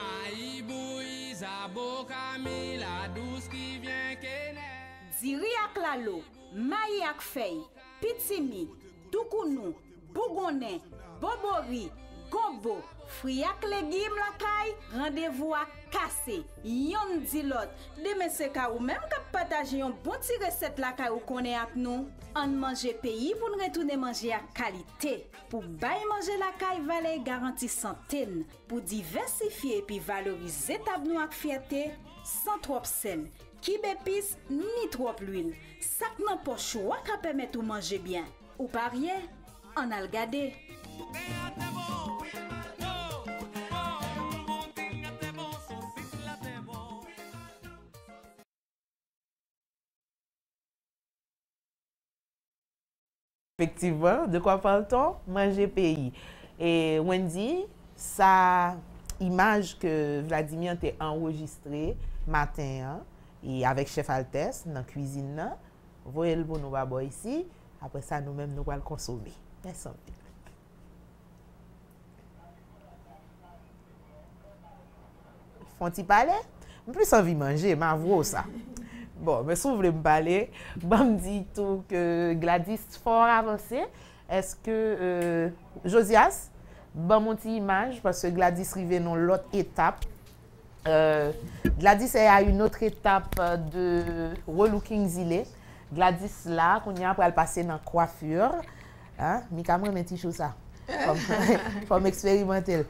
Diri ak lalo, maï ak fey, pitimi, doukounou, bougone, bobori, gombo, fruits ak légumes la kay, rendez-vous à cassé, yon di lot. Demain c'est ka ou même k'ap partager yon bon ti recette la kay ou connaît ak nous. On manger pays pour nous retourner manger à qualité. Pour bay manger la kay valait garantie centaine. Pour diversifier puis valoriser tab nou ak fierté, sans trop sel, ki bépis ni trop l'huile. Sak nan poche wak ka permettre ou manger bien. Ou parier, on a le gade. Effectivement, de quoi parle-t-on? Manger pays. Et Wendy, sa image que Vladimir a enregistrée matin, et avec chef Altesse dans la cuisine, voyez le bon nous ici. Après ça, nous-mêmes, nous allons le consommer. Merci. font petit palais. Plus envie de manger, m'avoue ça. Bon, mais si vous voulez me parler, me dit tout que Gladys fort avancé. Est-ce que Josias, mon petite image, parce que Gladys arrive dans l'autre étape. Gladys est à une autre étape de relooking zilé. Gladys là, qu'on y a après passer dans la coiffure. Hein? Mais quand même, un petit chose ça. Faut m'expérimenter.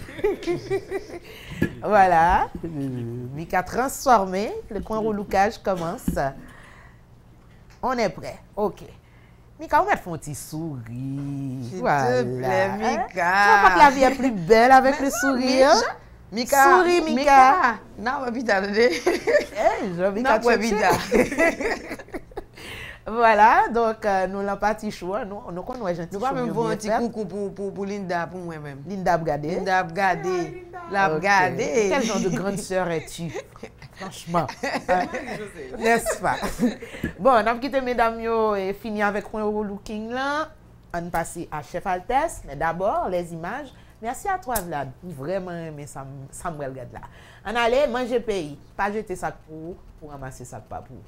Voilà. Mika transformé. Le coin relookage commence. On est prêt. OK. Mika, on va faire un petit sourire. S'il te plaît, Mika. Tu vois pas que la vie est plus belle avec le sourire? Mika. Souris, Mika. Non, Mika. Voilà, donc nous l'avons pas petit choix. Nous connaissons gentil. Nous pas même voir un petit coucou pour Linda, pour moi-même. Linda Bgadé. Linda Bgadé. La Bgadé. Quel genre de grande sœur es-tu? Franchement. N'est-ce pas? Bon, on a quitté mesdames et fini avec un relooking là. On passe à Chef Altesse. Mais d'abord, les images. Merci à toi, Vlad. Vraiment aimé Samuel regarde là. On allait manger pays. Pas jeter ça pour ramasser ça pas pour.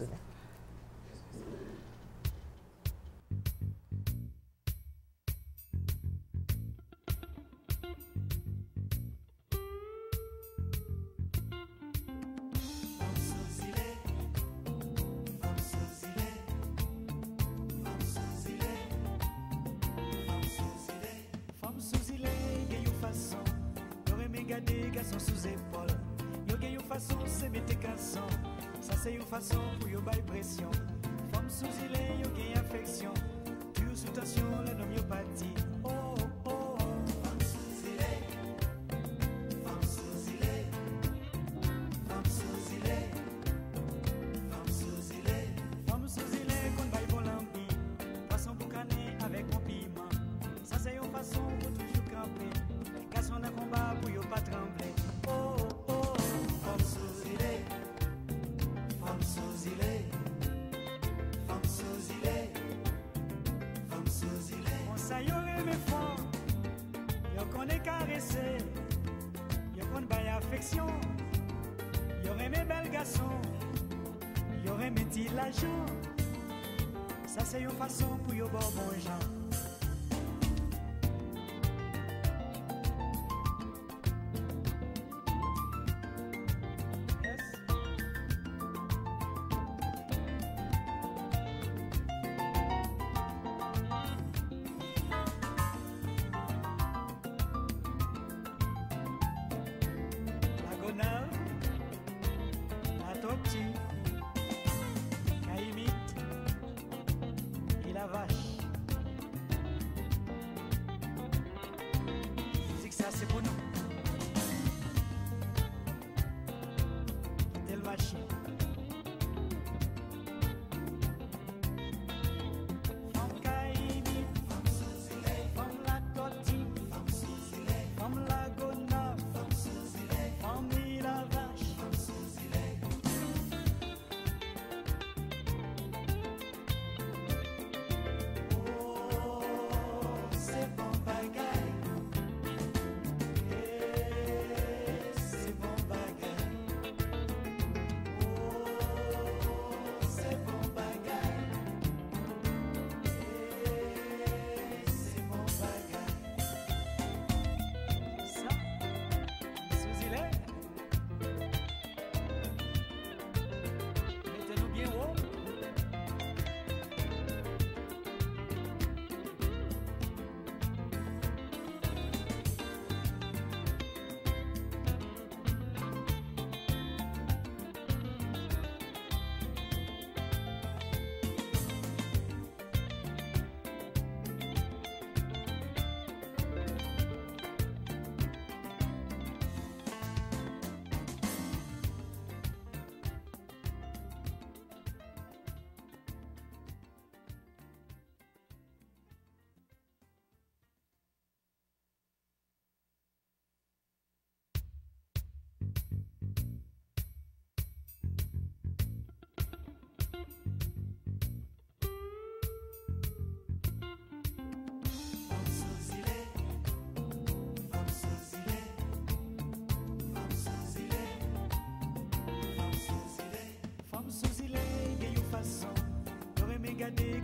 Garçon sous épaule, yo gen une façon c'est mettre garçon. Ça c'est une façon pour yo bailler pression. Femme sous gilet, yo gen affection. Toujours sous tension, le nom yo parti. Oh oh oh. Femme sous gilet, femme sous gilet, femme sous gilet, femme sous gilet, femme sous gilet qu'on baille pour l'ampi. Façon pour caner avec mon piment. Ça c'est une façon pour toujours camper. Garçon dans combat pour yo pas trembler. Yo kon bay affection, yo aimé bel garçon, yo aimé ti l'argent. Ça c'est une façon pour yo bon gens.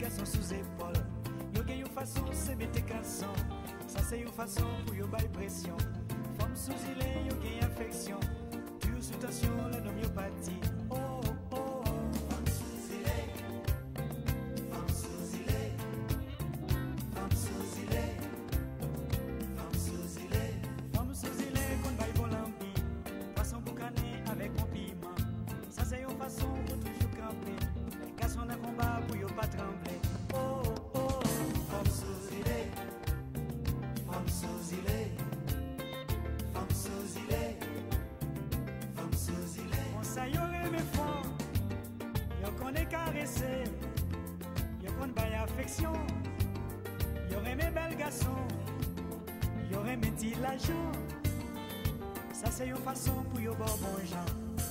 garçons sous épaule. Yo gen une façon c'est mettre canson. Ça c'est une façon pour yo bail pression. Femme sous île yo gen affection. Toujours sous tension la nom yo parti. Oh oh oh. Femme sous île. Femme sous île. Femme sous île. Femme sous île. Femme sous île qu'on bail bon lampi. Poisson boucané avec mon piment. Ça c'est une façon pour toujours camper. Garçon dans combat pour yo pas trembler. Oh oh oh. Femme sous île. Femme sous île. Femme sous île. Femme sous île. On ça yo aimé fort. Yo connaît caresser. Yo connaît bail affection. Yo aimé bel garçon. Yo aimé ti l'argent. Ça c'est une façon pour yo bon gens.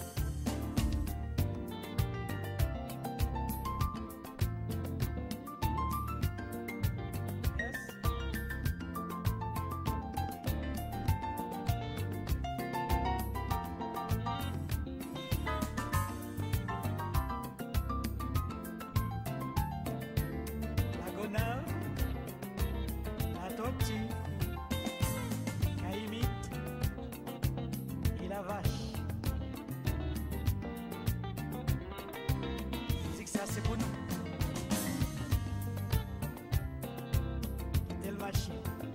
La gonave, la tortue, caïmite et la vache. C'est que ça c'est pour nous. Tel machine.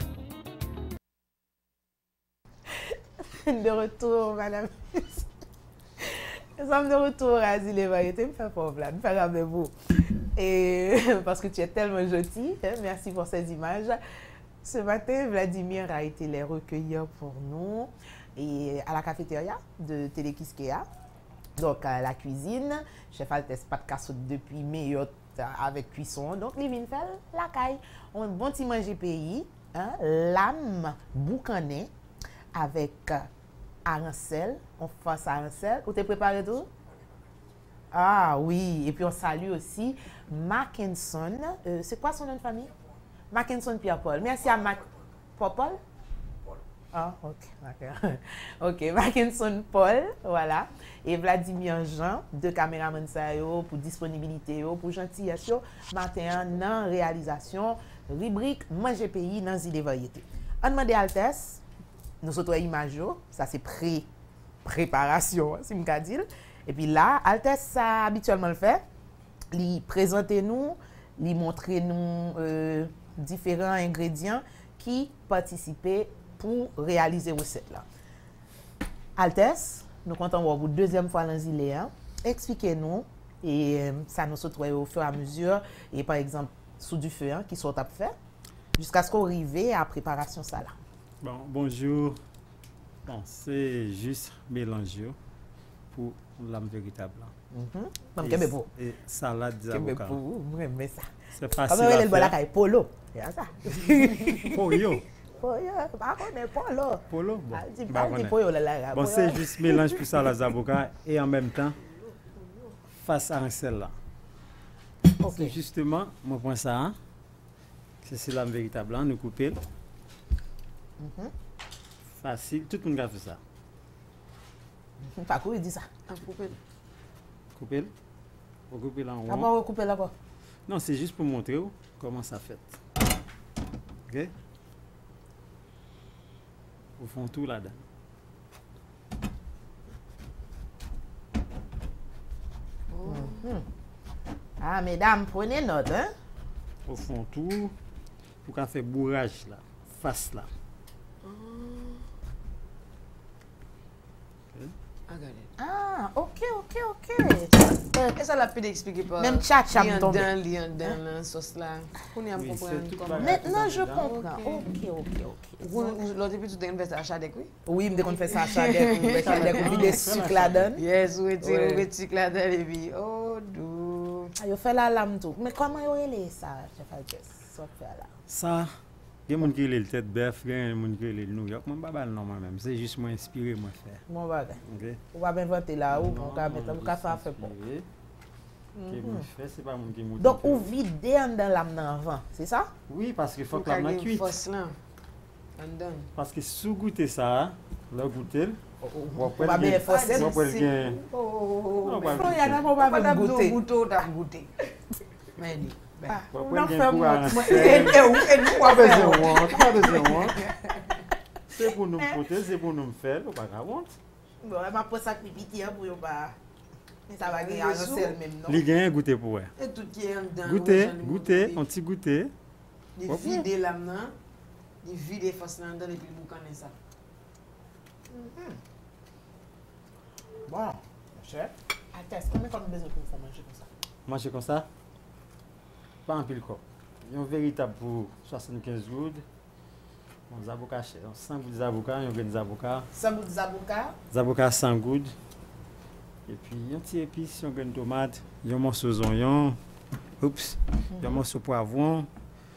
De retour, madame. Nous sommes de retour à Asile et Variété. Me fait pauvre là, me fait avec vous. Et parce que tu es tellement gentil, hein, merci pour ces images. Ce matin, Vladimir a été les recueillir pour nous et à la cafétéria de Telekiskeya. Donc à la cuisine, chef Altesse pas de cassotte depuis meilleur avec cuisson. Donc les vins fait la caille. On a un bon petit manger pays, hein, lame boucané avec arancelle, on fait arancelle. Vous t'es préparé tout? Ah oui, et puis on salue aussi Mackinson. C'est quoi son nom de famille? Mackinson Pierre-Paul. Merci à Paul? Ah, ok. Ok, Mackinson Paul, voilà. Et Vladimir Jean, deux caméramans pour disponibilité, pour gentillesse, matin dans réalisation, rubrique Manger pays dans Zile Variété. On demande Altesse, nous autres images, ça c'est préparation, si je peux dire. Et puis là, Altesse, ça habituellement le fait. Il présente nous, il montre nous différents ingrédients qui participaient pour réaliser la recette là. Altesse, nous comptons voir pour deuxième fois dans Zile. Expliquez-nous et ça nous sauterait au fur et à mesure et par exemple sous du feu qui sont à faire jusqu'à ce qu'on arrive à la préparation ça là. Bon, bonjour. Bon, c'est juste mélanger pour l'âme véritable. Et salade d'avocat. C'est facile à faire. Polo. C'est ça. Pollo. Polo. Bon, c'est juste mélange pour salade d'avocat et en même temps face à un sel là. Okay. Justement, moi prends ça. Hein? C'est l'âme véritable. Hein? Nous couper. Facile, tout le monde a fait ça. Pas quoi il dit ça? Couper. Couper. On coupe là en haut. Ah bon, on coupe là-bas. Non, c'est juste pour montrer comment ça fait. OK? Au fond tout là-dedans. Ah, mesdames, prenez note, hein? Au fond tout, pour qu'on fait bourrage là, face là. Ah, ok. Et ça l'a pu expliquer pas. Même tchatcha me tombe. Dans la sauce là. Maintenant, je comprends. Ok. L'autre puis tu t'es fait ça à Chadek, oui? Oui, je me fait ça à Chadek. Je me des sucres là-dedans. Yes, oui, tu mets des sucres là-dedans et puis, oh, doux. Ah, il fait la lame tout. Mais comment il relève ça, chef Altesse? Ça, il y a des gens qui ont le tête bœuf, il y a des gens qui ont le New York. Moi, je ne sais pas moi-même. C'est juste moi inspiré, moi faire. Mon bagage. On va inventer là où on va mettre, on va faire pour. C'est pas mon qui m'a. Donc, on vide dans l'âme avant, c'est ça? Oui, parce qu'il faut que l'âme cuite. Parce que si vous goûtez ça, le goûter, on va bien forcer. On va bien. Oh, il y a pas de goûter. Mais On en fait moins. Et nous, pas besoin. C'est pour nous porter, c'est pour nous faire, pas grave. Bon, je vais ça petit pour pas. Mais ça va gagner un seul même non. Les gains goûter pour elle. Et tout qui est dedans. Goûter, un petit goûter. Les vider là maintenant, les vider force là dedans et puis vous connaissez ça. Bon, cher. Attends, combien de besoin pour faire manger comme ça? Manger comme ça? Pas un pile corps. Un véritable pour 75 gouttes. Bon, zaboka cher. 100 gouttes de zaboka, un grain de zaboka. 100 gouttes de zaboka? Zaboka 100 gouttes. Et puis, un petit épice, un grain de tomate, un morceau d'oignon. Oups. Un morceau de poivron.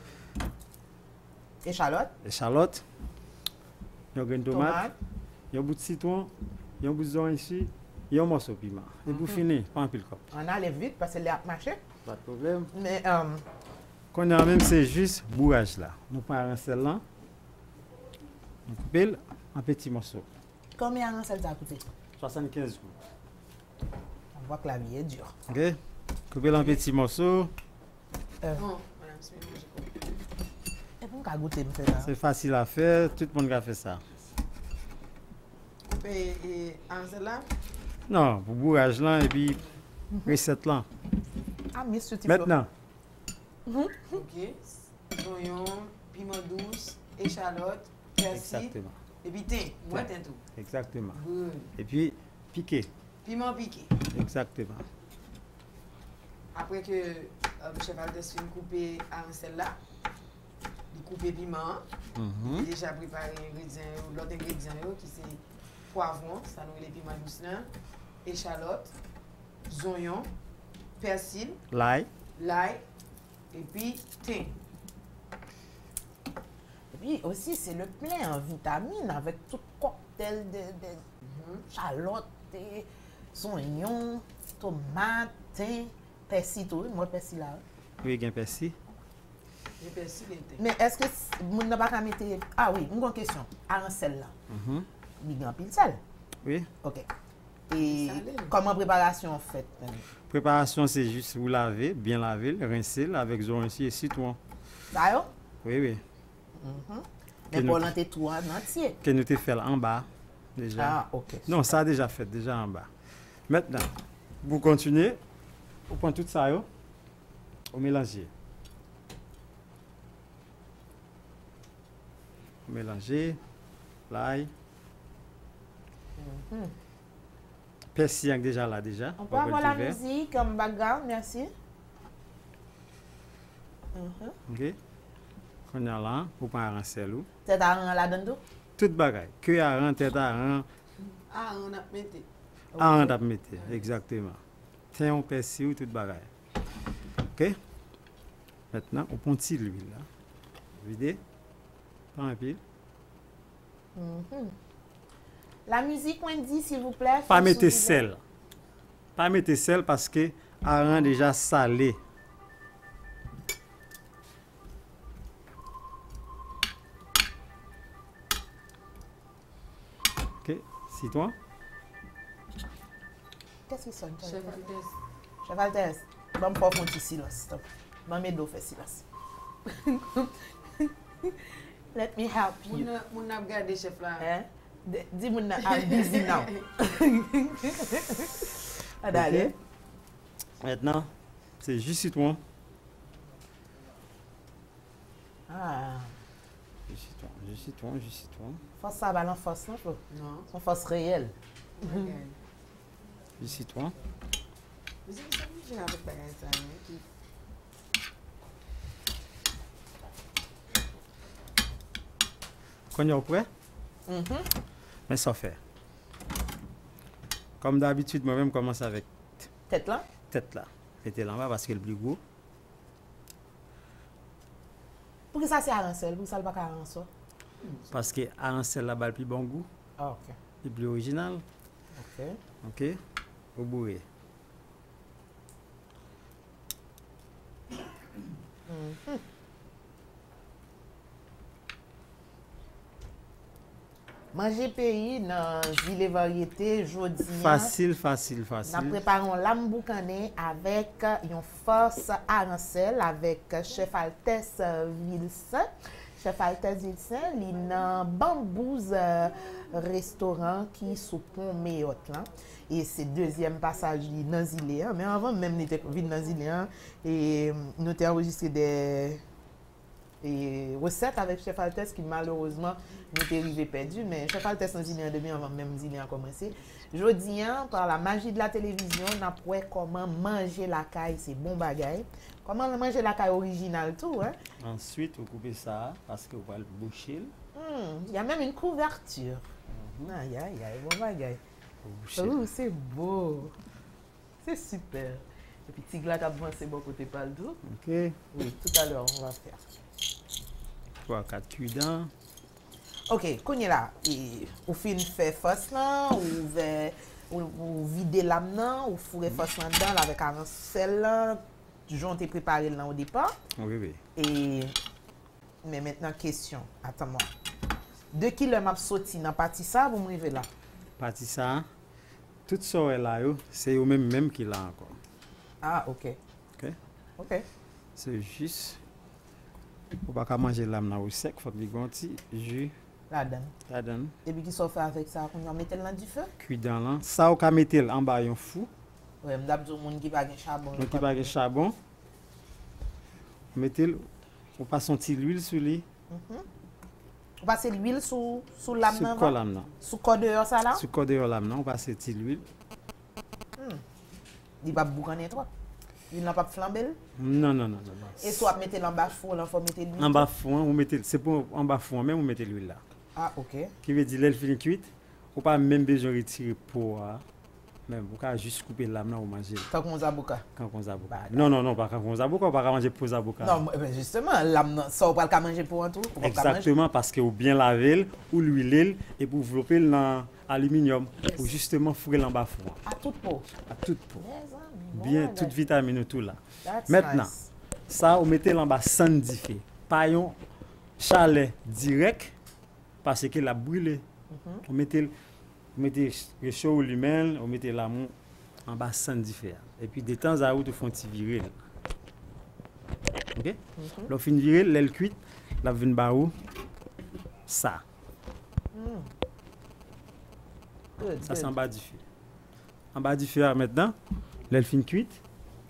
Échalote? Un grain de tomate. Un bout de citron. Un bout d'oignon ici. Il y a un morceau de piment. Et pour finir, pas un pile corps. On allait vite parce que les a marché. Pas de problème. Mais, qu'on a même, c'est juste bourrage là. Nous prenons un sel là. On coupe en petits morceaux. Combien de sel ça a coûté? 75 gouttes. On voit que la vie est dure. Ok. Coupez en petits morceaux. C'est facile à faire. Tout le monde a fait ça. Couper en sel là? Non, pour bourrage là et puis recette là. Ah, mais ce type maintenant. Ok. Oignon, piment douce, échalote, persil. Exactement. Et puis thym. Moi, thym tout. Exactement. Good. Et puis piqué. Piment piqué. Exactement. Après que le chef Altes fin couper en sel là, il coupe piment. Il a déjà préparé l'autre ingrédient qui c'est poivron, ça nous les piments douces là, échalote, oignons, persil, l'ail, et puis thym. Et puis aussi, c'est le plein en vitamines avec tout cocktail de échalote, oignons, tomates, thym, persil, tout. Moi, persil là. Oui, il y a un persil. Le persil et thym. Mais est-ce que vous n'avez pas mettre. Ah oui, une question. À sel là. Il y a un pile sel. Oui. Ok. Et comment préparation en fait? Préparation, c'est juste vous laver, bien laver, rincer avec orange et citron. D'ailleurs? Oui. Mais pour l'entrer tout en entier. Que nous te fait en bas déjà. Ah, ok. Non, ça a déjà fait, déjà en bas. Maintenant, vous continuez, vous prenez tout ça, vous mélangez. Vous mélangez l'ail. Persil déjà là déjà. On peut avoir la musique comme background, merci. Ok. Quand on a là, vous prenez un sel. Tête à rang là-dedans? Tout bagaille. Que à rang, tête à rang. Ah, on a mis. Ah, on a mis, exactement. Tiens, on persil, tout bagaille. Ok. Maintenant, on prend de l'huile là. Videz. Prends un pile. La musique, on dit, s'il vous plaît. Pas mettre sel. Pas mettre sel parce que rang déjà salé. Ok, citron. Qu'est-ce qui sonne? Chef Altes. Chef Altes, je vais me faire un petit silence. Stop. Je vais me faire silence. Let me help you. Mon a regardé chef là. Dis-moi, I'm busy now. Allez. Maintenant, c'est juste citron. Ah. Juste citron. Force ça va force, non? Non. Son force réelle. Du citron. Quand on est prêt? Mais ça fait. Comme d'habitude, moi-même, commence avec tête là. Mettez là en bas parce qu'elle est plus gros. Pour que ça c'est arancel, pour que ça ne pas arancel. Parce que arancel là-bas le plus bon goût. Ah, ok. Le plus original. Ok. Au bourré. Manger pays dans les variétés jodi. Facile. Nous préparons l'amboucané avec une force arancelle avec chef Altesse Vilsain. Chef Altesse Vilsain, il a un bambouze restaurant qui sous pont Méot là. Et c'est deuxième passage dans Ziléan. Mais avant même nous étions dans Ziléan et nous avons enregistré des recettes avec Chef Altesse qui malheureusement nous est arrivé perdu. Mais Chef Altesse dans Ziléan demi avant même Ziléan commencé. Jodi, par la magie de la télévision, on a appris comment manger la caille, c'est bon bagaille. Comment manger la caille originale tout. Hein? Ensuite, vous coupez ça parce que vous allez le boucher. Il y a même une couverture. Aïe, bon bagaille. Oh, c'est beau. C'est super. Et puis, Tigla qui a avancé bon côté Paldo. Ok. Oui, tout à l'heure, on va faire. 3-4 cuidants. Ok, qu'on est là. Ou fait une face là, ou vider l'âme là, ou fourrer face là dedans avec un sel là. Toujours on t'a préparé là au départ. Oui. Mais maintenant, question. Attends-moi. De qui le m'a sorti dans partie ça, vous me rêvez là? Partie ça, tout ça est là, c'est eux même qui l'a encore. Ah, ok. C'est juste, pour pas manger l'âme au sec, il faut que vous ayez jus. La donne. Et puis qui sont fait avec ça, on va mettre dans du feu? Cuit dans là. Ça, on va mettre en bas un fou. Oui, je vais dire aux gens qui pas de charbon. Qui pas de charbon. On passe un petit huile sur lui. On passe l'huile sous l'âme. Sous quoi l'âme? Sous quoi dehors ça là? Sous quoi dehors l'âme, on passe petit l'huile. Il va boucaner trop. Il n'a pas flambé? Non. Et soit mettre en bas fond, il faut mettre l'huile. En bas fond, vous mettez, c'est pour en bas fond même vous mettez l'huile là. Ah, ok. Qui veut dire l'huile finie cuite, ou pas même besoin de retirer pour même vous pouvez juste couper l'âme là ou manger. Quand on zaboka. Non, pas quand on zaboka, on pas manger pour zaboka. Non, justement, l'âme ça on pas manger pour un tout. Exactement parce que vous bien laver ou l'huile et pour développer l'aluminium pour justement fourrer l'en bas fond. À toute peau. Bien toute vitamine tout là. Maintenant, ça on mettez l'en bas sans diffé. Pas un chalet direct parce que la brûlé. On mettez le chaud lui-même, on mettez l'amour en bas sans diffé. Et puis de temps à autre, on fait virer. OK? L'on fait virer, l'aile cuite, la vine baou. Ça. Ça c'est en bas du feu. En bas du feu maintenant, l'aile fin cuite.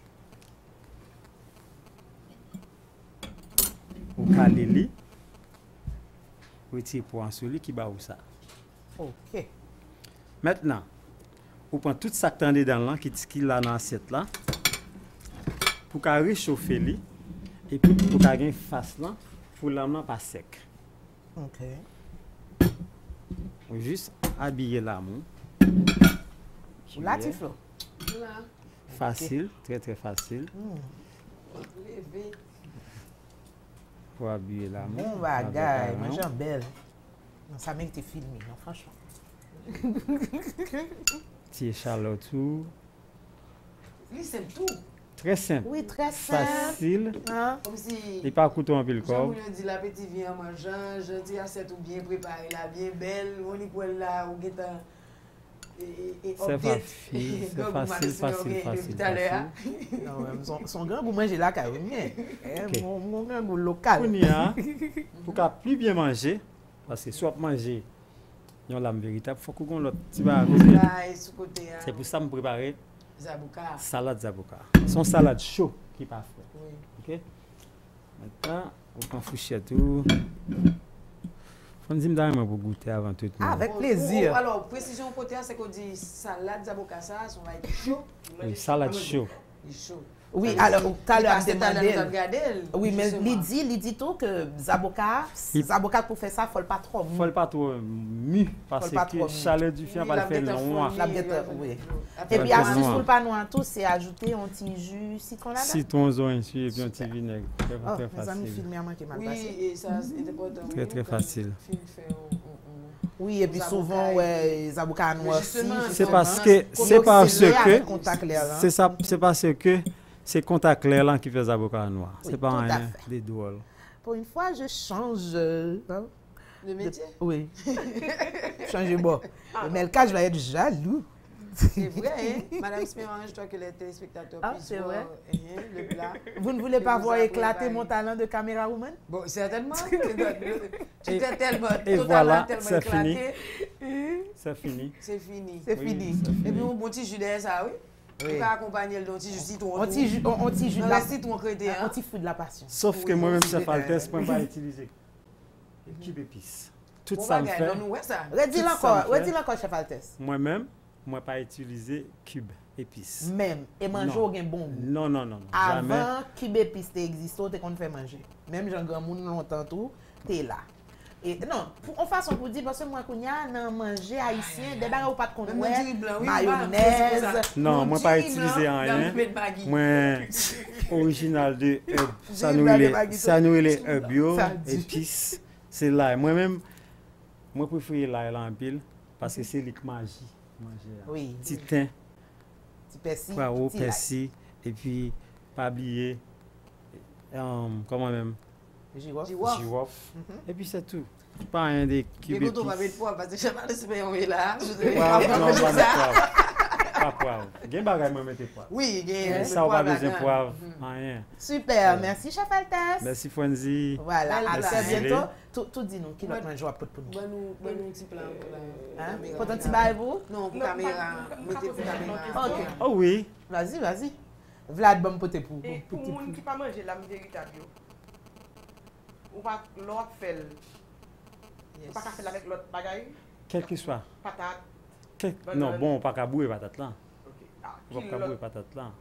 Au calé, retire pour un solide qui baou ça. OK. Maintenant, vous prenez tout ça que vous dans là, qui là dans l'assiette là, pour qu'à réchauffer li, et puis pour qu'à gagner face là, pour l'âme pas sec. OK. Juste habiller l'amour. Là, tu fais. Facile, très facile. Pour habiller l'amour. Bon bagaille, moi j'aime belle. Ça mérite de filmer, non, franchement. Petit échalote tout. Oui, c'est tout. Très simple. Oui, très simple. Facile. Comme si. Et pas couteau en pile corps. Je dis la petite vient en mangeant, je dis assiette ou bien préparée, là, bien belle, on y peut là, ou get c'est facile. Son grand goût manger là, quand même. Mon grand goût local. Pour qu'à plus bien manger, parce que soit manger, il y a l'âme véritable, il faut qu'on l'autre petit peu à côté. C'est pour ça que je prépare salade zaboka. Son salade chaud qui pas fait. OK? Maintenant, on prend foucher tout. On dit que pour goûter avant tout. Avec plaisir. Alors, précision côté, c'est qu'on dit salade zaboka, ça va être chaud. Oui, salade chaud. Chaud. Oui, alors, tout à l'heure, oui, mais il dit tout que Zaboka pour faire ça, il ne faut pas trop mou. Il ne faut pas trop mou, parce que chaleur du fion va le faire noir. Oui. Et puis, astuce pour le pas noir, tout, c'est ajouter un petit jus citron là-dedans. Citron, orange, et puis un petit vinaigre. Très facile. Mes amis filmés à moi qui mal passé. Oui, et ça, c'est important. Très facile. Oui, et puis souvent, ouais, Zaboka noir aussi. C'est parce que c'est contact clair là qui fait Zaboka noir. C'est pas un des doubles. Pour une fois, je change. Le métier? Oui. Changer bon. Mais le cas, je vais être jaloux. C'est vrai, hein? Madame Espérance, je crois que les téléspectateurs puissent voir le plat. Vous ne voulez pas voir éclater mon talent de caméra woman? Bon, certainement. Tu étais tellement, et totalement voilà, tellement c'est fini. éclaté. C'est fini. C'est fini. C'est fini. Et puis, mon petit jus d'air, ça, oui? Oui. On peut accompagner le petit jus citron. On t'y jus de la citron crété. On t'y fout de la passion. Sauf que moi-même, chef Altesse, je ne peux pas utiliser cube épice. Tout ça me fait. Redis-le encore, chef Altesse. Moi-même, je ne pas utiliser cube épice. Même. Et manger au bon goût. Non. Avant cube épice existait, tu qu'on fait manger. Même Jean Grand Moun longtemps tout, tu es là. Et non, en façon pour dire, parce que moi, quand il y a manger haïtien, des barres ou pas de conduire, mayonnaise. Non, moi pas utiliser rien. Moi, original de ça nous les bio, épices, c'est là. Moi-même, moi préfère l'ail en pile, parce que c'est lique magie. Oui. Petit thym, petit persil, et puis pas oublier, comment même, girofle. Et puis c'est tout. Pas un des cubes. Mais quand on va mettre poivre, parce que je ne sais pas si on est là. Pas poivre. Il y a des bagages qui mettent poivre. Oui, il y a ça, on n'a pas besoin de poivre. Rien. Super, merci, chef Altesse. Merci, Fwenzi. Voilà, à très bientôt. Tout dis-nous, qui notre manger pour nous. Bonne un petit plan pour la caméra. Pour un petit bail, vous? Non, pour la caméra. Mettez pour la caméra. Ok. Oh oui. Vas-y. Vlad, bon pote pour. Et pour les gens qui ne pas manger l'âme véritable, ou pas l'autre fait. Ou pas faire avec l'autre bagaille. Quel qu'il soit. Patate. Non, bon, pas qu'à bouer patate là. Ok. Pas qu'à bouer patate là.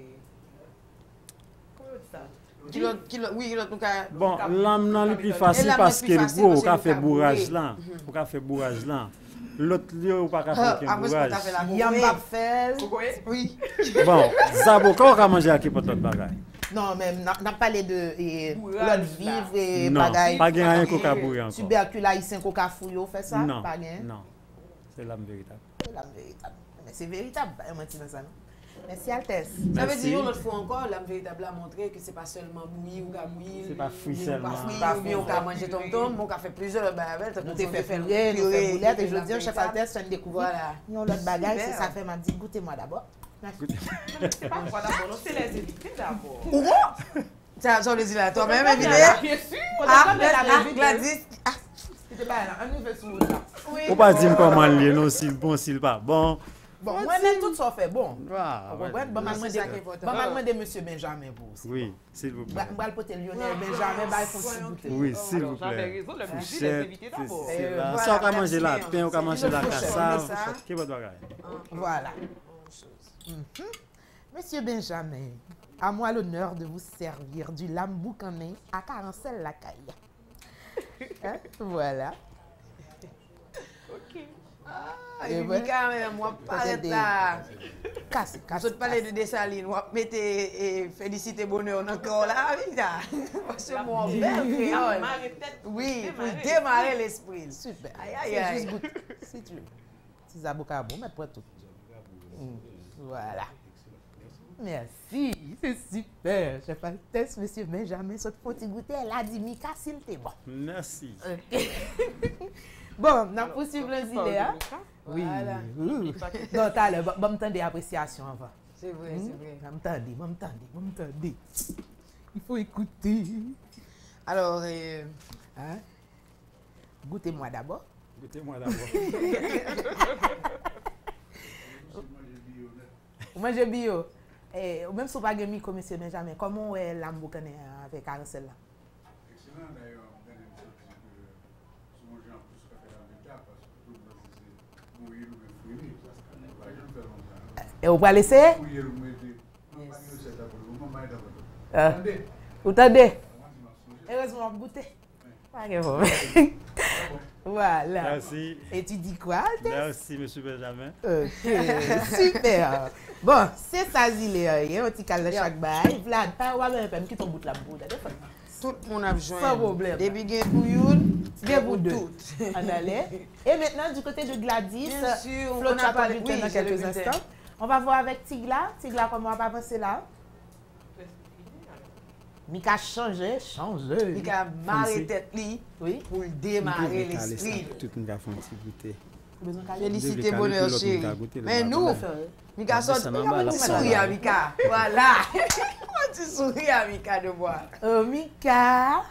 Comment on dit ça? Oui, l'autre nous cas. Bon, l'âme non le plus facile parce que le gros, on a fait bourrage là. On a fait bourrage là. L'autre lieu, on pas qu'à faire bourrage. Yam pas fait. Oui. Bon, Zabo, quand on a mangé à qui pour l'autre bagaille? Non, mais on a parlé de l'autre vivre et bagaille. Non, pas rien qu'on a bourré encore. Tubercule haïtien qu'on a fouillé, fait ça? Non, pas rien. non. C'est l'âme véritable. C'est l'âme véritable. Mais c'est véritable, pas mentir dans ça, non? Merci, Altesse. Ça veut dire, l'autre fois encore, l'âme véritable a montré que ce n'est pas seulement bouilli ou gabouilli. C'est pas fouille seulement. Ou bien on a mangé tom-tom, on a fait plusieurs bagages. Nous avons fait purée, nous avons fait boulette, et je veux dire, chef Altesse, c'est une découverte. Nous avons l'autre bagage, c'est ça fait m'a dit, goûtez-moi d'abord. C'est pas quoi d'abord, c'est les invités d'abord. Où? Ça veut dire là, toi-même, invité? Bien sûr. Ah, Gladys. C'était pas là, on est sur là. Faut pas dire comment lier, non, s'il bon, s'il pas bon. Bon, moi-même, tout ça fait bon. Bon, maman de monsieur Benjamin pour aussi. Oui, s'il vous plaît. Je vais porter Lionel Benjamin, il faut s'y goûter. Oui, s'il vous plaît. J'avais raison, le budget des invités d'abord. Ça, on va manger la pain, on va manger la cassave. Qui va doit Voilà. Monsieur Benjamin, à moi l'honneur de vous servir du lambe boucané à Carancel la caille. Voilà. Ok. Et puis quand même, moi, pas là. Casse. Je te parler de Dessalines, moi, mettez félicité bonheur encore là, oui, là. Parce que mon bel créole. Oui, pour démarrer l'esprit. Super. Aïe. Juste goûte, si tu veux. Si ça bouca bon, mais pas tout. Voilà. Merci, c'est super. Chef Altesse, monsieur Benjamin, ce petit goûter, elle a dit Mika, s'il te bon. Merci. Bon, on a poursuivi le zilé, hein? Oui. Voilà. Non, t'as le bon temps d'appréciation avant. C'est vrai, c'est vrai. M'entendez. Il faut écouter. Alors, goûtez-moi d'abord. Moi, j'ai bio. Même si vous n'avez pas de micro, monsieur Benjamin, comment est l'âme avec Carancel là? Excellent d'ailleurs. Et vous pouvez laisser? Vous entendez? Heureusement, vous goûtez. Voilà. Merci. Et tu dis quoi, Altesse? Merci, monsieur Benjamin. Ok, super. Bon, c'est ça, Zilé. Il y a un petit calme de chaque bail. Vlad, pas ou même qui ton bout de la boue. Tout le monde a besoin. Sans problème. Des bien pour une, bien pour deux. On allait. Et maintenant, du côté de Gladys, bien sûr, on a parlé dans quelques instants. On va voir avec Tigla. Tigla, comment on va avancer là? Mika changé. Mika marre tête li pour démarrer l'esprit. Tout le monde a fait un petit goûter. Félicité, bonheur, chérie. Mais nous, Mika sort, sourire à Mika. Voilà. Tu souris à Mika de voir. Oh, Mika.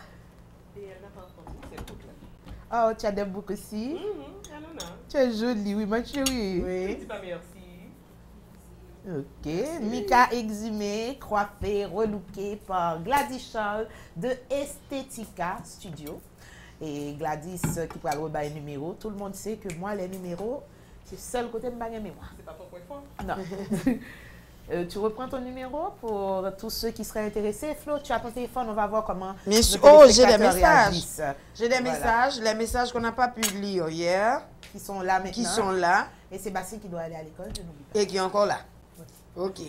Oh, tu as des boucles aussi. Tu es jolie, oui, ma chérie. Oui. Merci. Ok. Mika exhumé, coiffé, relooké par Gladys Charles de Estetica Studio. Et Gladys qui parle au bail numéro. Tout le monde sait que moi, les numéros, c'est le seul côté de ma mémoire. C'est pas ton point fort? Non. Tu reprends ton numéro pour tous ceux qui seraient intéressés. Flo, tu as ton téléphone, on va voir comment. Bien sûr. Oh, j'ai des messages. Réagissent. J'ai des messages, les messages qu'on n'a pas pu lire hier. Qui sont là maintenant. Qui sont là. Et Sébastien qui doit aller à l'école, je n'oublie pas. Et qui est encore là. Ok.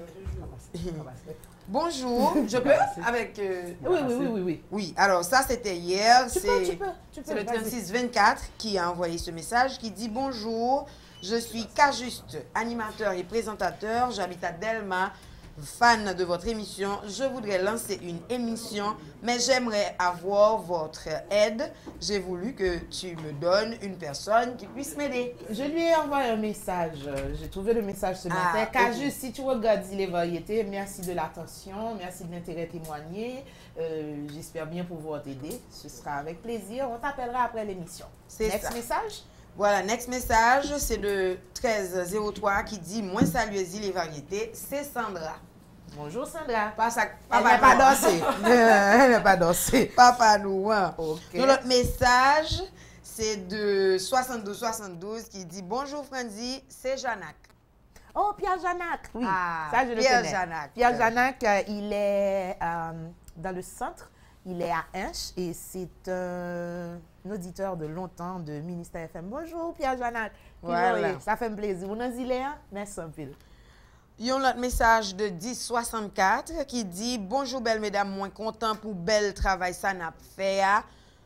Bonjour, je peux avec... Oui. Oui, alors ça c'était hier. Tu peux. C'est le 36-24 qui a envoyé ce message qui dit « Bonjour, je suis Cajuste, animateur et présentateur. J'habite à Delma, fan de votre émission. Je voudrais lancer une émission, mais j'aimerais avoir votre aide. J'ai voulu que tu me donnes une personne qui puisse m'aider. » Je lui ai envoyé un message. J'ai trouvé le message ce matin. Cajuste, si tu regardes les variétés, merci de l'attention, merci de l'intérêt témoigné. J'espère bien pouvoir t'aider. Ce sera avec plaisir. On t'appellera après l'émission. Next message? Voilà, next message, c'est le 13-03 qui dit « Moi, saluez les variétés, c'est Sandra. » Bonjour Sandra. Elle n'a pas dansé. Elle n'a pas dansé. Papa nous, hein. Okay. Donc, notre message, c'est de 72-72 qui dit « Bonjour Franzi, c'est Janac. » Oh, Pierre Janac, oui. Ça, je le Pierre connais. Janac. Pierre Janac, il est dans le centre. Il est à Hinche et c'est un auditeur de longtemps de Ministère FM. Bonjour Pierre Janac. Voilà. Ça fait un plaisir. Vous nous y hein? Merci un peu. Il y a un message de 1064 qui dit « Bonjour belle mesdames, moins content pour bel travail ça n'a fait. Hein?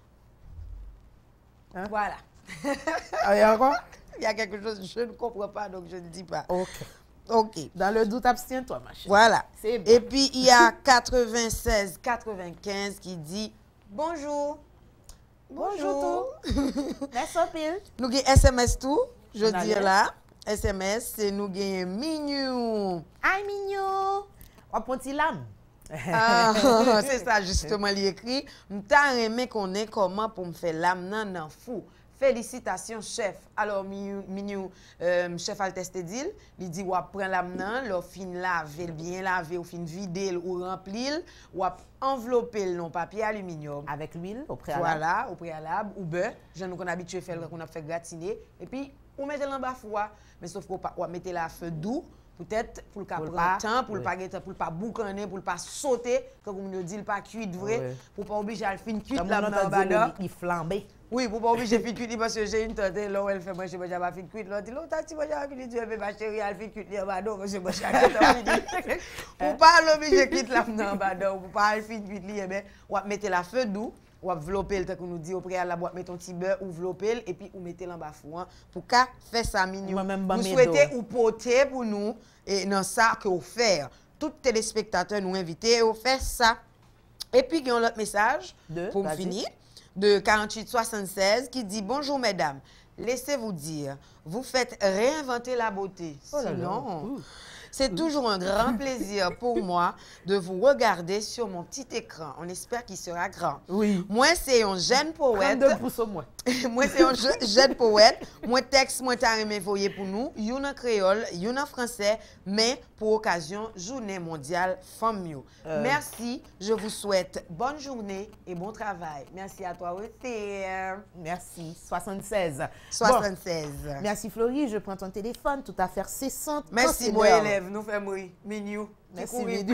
Voilà. Il y a encore? Il y a quelque chose que je ne comprends pas, donc je ne dis pas. Ok. Dans le doute, abstiens-toi, ma chérie. Voilà. C'est bien. Et puis, il y a 96-95 qui dit « Bonjour. » Bonjour tout. Merci un peu. Nous avons SMS tout, je dis là. SMS, c'est nous avons Mignou. Aïe, Mignou. On prend l'âme. C'est ça, justement, il écrit. M'ta aimé qu'on est comment pour me faire l'âme nan fou. Félicitations, chef. Alors, Mignou, chef Altestedil, il dit, ou prend l'âme nan, l'on fin laver, bien laver, ou fin vider, ou remplir, ou envelopper le papier aluminium. Avec l'huile au préalable. Voilà, au préalable, ou beurre. Je nous qu'on habitué faire, qu'on a fait gratiner. Et puis, on met l'en bas froid. Mais sauf qu'on va mettre la feu doux, peut-être pour le prendre temps, pour le pas boucaner, pour le pas sauter, comme on nous dit, le pas cuit vrai, pour pas obliger à le fin cuit là dedans. Il flambait. Oui, pour pas obliger de cuit parce que j'ai une tante là où elle fait moi je vais pas fin cuit là, dit l'autre si moi j'ai cuit Dieu ma chérie, elle fin cuit là dedans parce que moi j'ai pour pas l'obliger quitte là dedans, pour pas elle fin cuit là, ben on va mettre la feu doux. Ou envelopper le temps qu'on nous dit au préalable, ou mettre un petit beurre, envelopper et puis ou mettez l'en bas four pour qu'à faire ça mignon. Vous souhaitez ou porter pour nous et dans ça que vous faire. Tous les téléspectateurs nous invités à faire ça. Et puis il y a un autre message pour finir de 4876 qui dit bonjour mesdames, laissez-vous dire, vous faites réinventer la beauté. Sinon, c'est toujours un grand plaisir pour moi de vous regarder sur mon petit écran. On espère qu'il sera grand. Oui. Moi, c'est un jeune poète. 32 pouces au moins. Moi, c'est un jeune poète. Moi, texte, moi, t'as aimé voyer pour nous. Y'en a créole, y'en a français, mais pour occasion, Journée mondiale Femme Mio. Merci. Je vous souhaite bonne journée et bon travail. Merci à toi aussi. Merci. 76. 76. Bon. Merci, Florie. Je prends ton téléphone, tout à fait cessante. Merci, mon élève. Nous faisons Mignou. Merci, Mignou.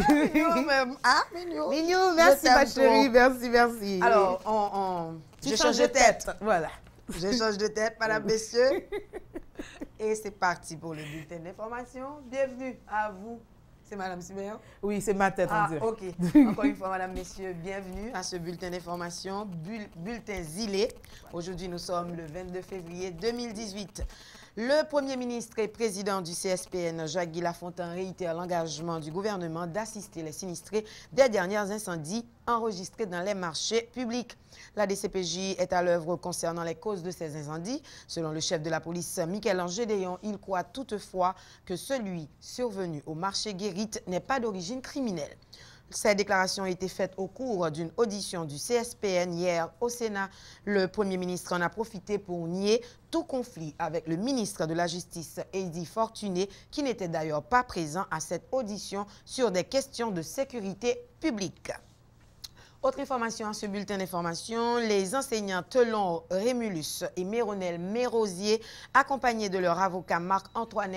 Mignou, merci, ma chérie. Merci. Alors, je change de tête. Voilà. Je change de tête, madame, messieurs. Et c'est parti pour le bulletin d'information. Bienvenue à vous. C'est madame Sibéan? Oui, c'est ma tête, on dirait. Ok. Encore une fois, madame, messieurs, bienvenue à ce bulletin d'information, bulletin Zilé. Aujourd'hui, nous sommes le 22 février 2018. Le Premier ministre et président du CSPN, Jacques-Guy Lafontaine, réitère l'engagement du gouvernement d'assister les sinistrés des derniers incendies enregistrés dans les marchés publics. La DCPJ est à l'œuvre concernant les causes de ces incendies. Selon le chef de la police, Michel-Ange Gédéon, il croit toutefois que celui survenu au marché Guérite n'est pas d'origine criminelle. Ces déclarations ont été faites au cours d'une audition du CSPN hier au Sénat. Le Premier ministre en a profité pour nier tout conflit avec le ministre de la Justice, Heidi Fortuné, qui n'était d'ailleurs pas présent à cette audition sur des questions de sécurité publique. Autre information à ce bulletin d'information, les enseignants Telon Rémulus et Méronel Mérosier, accompagnés de leur avocat Marc-Antoine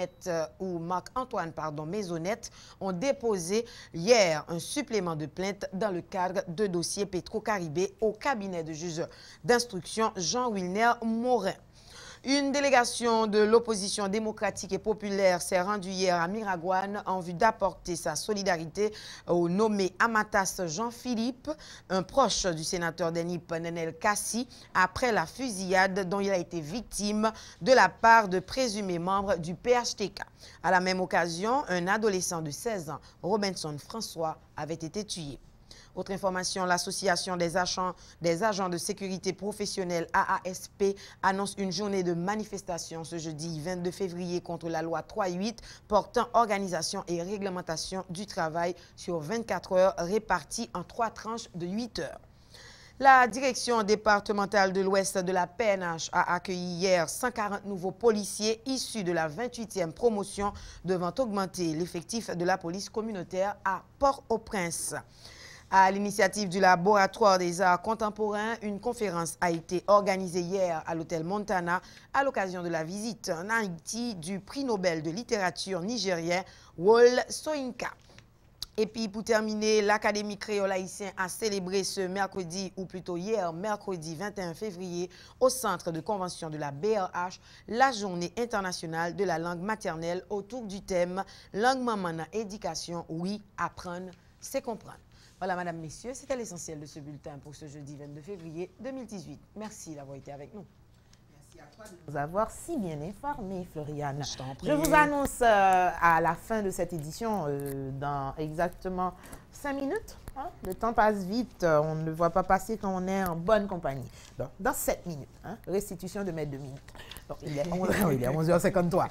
Maisonnette, ont déposé hier un supplément de plainte dans le cadre de dossiers Petro-Caribé au cabinet de juge d'instruction Jean-Wilner Morin. Une délégation de l'opposition démocratique et populaire s'est rendue hier à Miragouane en vue d'apporter sa solidarité au nommé Amatas Jean-Philippe, un proche du sénateur d'Enip Nenel Kassi, après la fusillade dont il a été victime de la part de présumés membres du PHTK. À la même occasion, un adolescent de 16 ans, Robinson François, avait été tué. Autre information, l'association des agents de sécurité professionnelle AASP annonce une journée de manifestation ce jeudi 22 février contre la loi 3.8 portant organisation et réglementation du travail sur 24 heures réparties en 3 tranches de 8 heures. La direction départementale de l'Ouest de la PNH a accueilli hier 140 nouveaux policiers issus de la 28e promotion devant augmenter l'effectif de la police communautaire à Port-au-Prince. À l'initiative du Laboratoire des Arts Contemporains, une conférence a été organisée hier à l'hôtel Montana à l'occasion de la visite en Haïti du prix Nobel de littérature nigérien Wole Soyinka. Et puis pour terminer, l'Académie créole haïtien a célébré ce mercredi, ou plutôt hier, mercredi 21 février, au centre de convention de la BRH, la journée internationale de la langue maternelle autour du thème « Langue maman dans éducation, oui, apprendre, c'est comprendre ». Voilà, madame, messieurs, c'était l'essentiel de ce bulletin pour ce jeudi 22 février 2018. Merci d'avoir été avec nous. Merci à toi de nous avoir si bien informés, Floriane. Je vous annonce à la fin de cette édition, dans exactement 5 minutes. Hein? Le temps passe vite, on ne le voit pas passer quand on est en bonne compagnie. Donc, dans 7 minutes, hein? Restitution de mes 2 minutes. Donc, il est 11h53.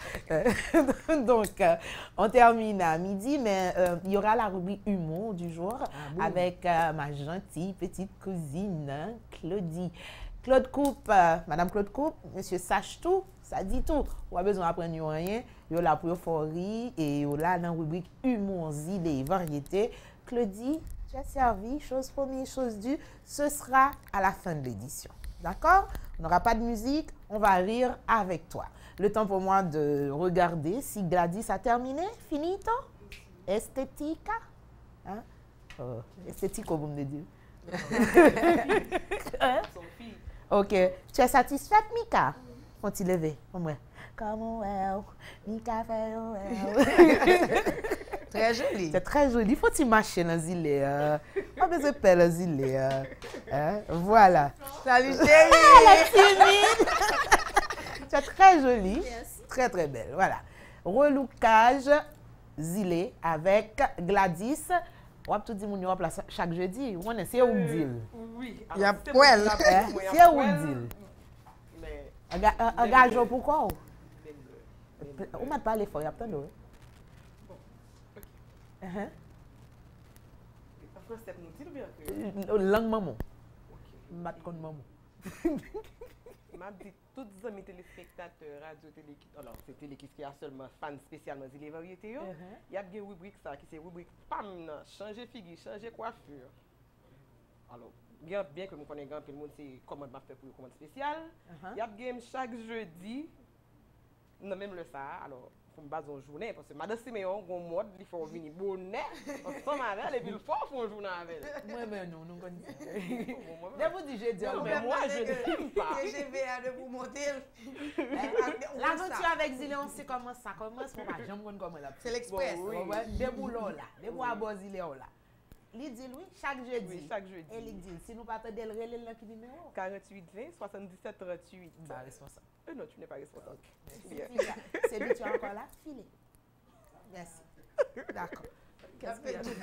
Donc, on termine à midi, mais il y aura la rubrique humour du jour avec ma gentille petite cousine, hein, Claudie. Claude Coupe, Madame Claude Coupe, Monsieur sache tout, ça dit tout. On a besoin d'apprendre rien. Il y a la euphorie et il y a là dans la rubrique humour, idées, variétés. Claudie, tu as servi, chose promise, chose due. Ce sera à la fin de l'édition. D'accord? On n'aura pas de musique, on va rire avec toi. Le temps pour moi de regarder si Gladys a terminé. Finito? Esthética? Hein? Esthético, vous me dites. Hein? Ok. Tu es satisfaite, Mika? Faut-il lever? Comment well, Mika fait Très joli. C'est très joli. Faut-il marcher dans l'île? Pas besoin de faire dans l'île. Voilà. Salut chérie. La timide. Tu es très jolie. Yes. Très, très belle. Voilà. Relookage zilé avec Gladys. On va tout dire mon place chaque jeudi. On essaie où dire. Oui. Il y a poil. C'est où dire. Regarde pourquoi? On m'a parlé fort, il y a plein de. Langue maman. Mat kon maman. M'a dit tous les amis téléspectateurs, radio télé, alors c'est télé qui a seulement fans spécialement des variétés, il y a une rubrique ça qui c'est rubrique pam changer figure, changer coiffure. Alors bien que nous connaissons grand peu le monde c'est comment m'a fait pour une commande spéciale. Il y a game chaque jeudi. Non même le ça alors faut me baser en journée parce que madame Siméon gon mode il faut venir bonnet ensemble avec et puis il faut faire une journée avec. Moi mais non nous connaissons. Je vous dis je dis mais moi je n'aime pas. Je vais de vous monter. L'aventure avec Zilé on sait comment ça commence on va jamais comment là. C'est l'express. Des boulots là, des bois à Zilé là. Il dit oui, chaque jeudi. Oui, chaque jeudi. Et il dit, si nous partons de relais, qui numéro? 48 20 77 38. Bah, responsable. Non, tu n'es pas responsable. C'est lui, tu es encore là? Filez. Merci. D'accord. Qu'est-ce qu'il y a?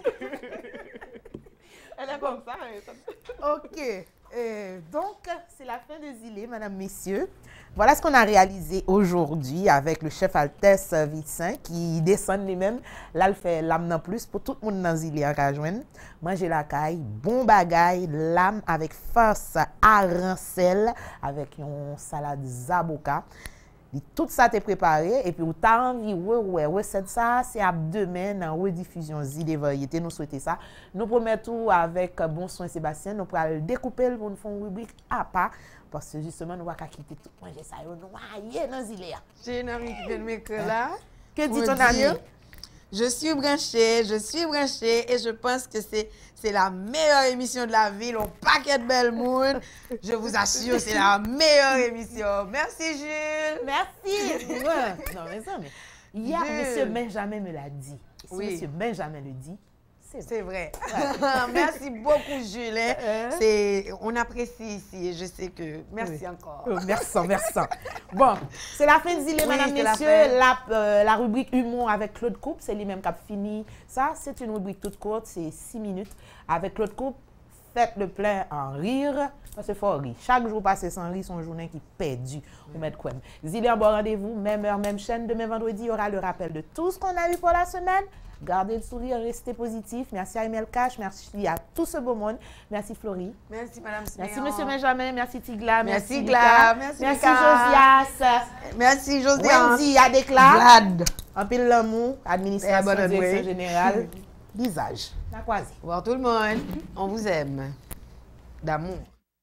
Elle est comme ça. Ok. Donc, c'est la fin de Zilé, madame, messieurs. Voilà ce qu'on a réalisé aujourd'hui avec le chef Altesse Vitsin qui descend lui-même. Là, il fait l'âme en plus pour tout le monde dans Zilé en Cajouenne. Manger la caille, bon bagaille, l'âme avec farce arancelle, avec une salade zaboka. Tout ça t'est préparé et puis ou t'as envie recette ça c'est à demain en rediffusion Zilé variété nous souhaitons ça nous promettons avec bon soin Sébastien nous pourrons découper pour nous faire une rubrique à part parce que justement nous va quitter tout manger ça nous noyer dans Zilé. J'ai une amie qui vient de m'écrire là. Que dit ton ami? Je suis branchée et je pense que c'est la meilleure émission de la ville, au paquet de belles monde. Je vous assure, c'est la meilleure émission. Merci Jules. Merci. Ouais. Non mais ça, mais hier, monsieur Benjamin me l'a dit. Si oui. Monsieur Benjamin le dit, c'est vrai. Merci beaucoup Jules. On apprécie ici et je sais que... Merci encore. Merci. Bon, c'est la fin de Zilé, madame, messieurs. La rubrique humour avec Claude Coupe, c'est lui-même qui a fini. Ça, c'est une rubrique toute courte, c'est 6 minutes. Avec Claude Coupe, faites le plein en rire. Parce qu'il faut rire. Chaque jour passé sans rire, son journée qui perdu. Vous mettez quoi? Zilé en bon rendez-vous, même heure, même chaîne. Demain vendredi, il y aura le rappel de tout ce qu'on a eu pour la semaine. Gardez le sourire, restez positif. Merci à Emel Cash, merci à tout ce beau monde. Merci Florie. Merci Madame Siméon. Merci Monsieur Benjamin, merci Tigla, merci Gla, merci Josias. Merci Josias. Wendy Adekla. Vlad. En pile l'amour, administration, direction générale. Visage. La croisée. Au revoir tout le monde. On vous aime. D'amour.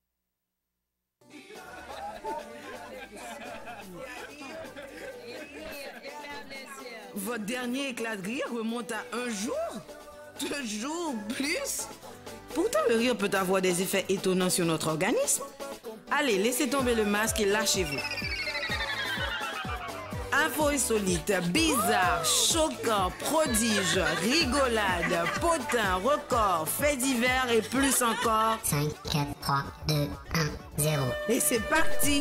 Votre dernier éclat de rire remonte à 1 jour? 2 jours? Plus? Pourtant, le rire peut avoir des effets étonnants sur notre organisme. Allez, laissez tomber le masque et lâchez-vous. Info insolite, bizarre, choquant, prodige, rigolade, potin, record, faits divers et plus encore. 5, 4, 3, 2, 1, 0. Et c'est parti!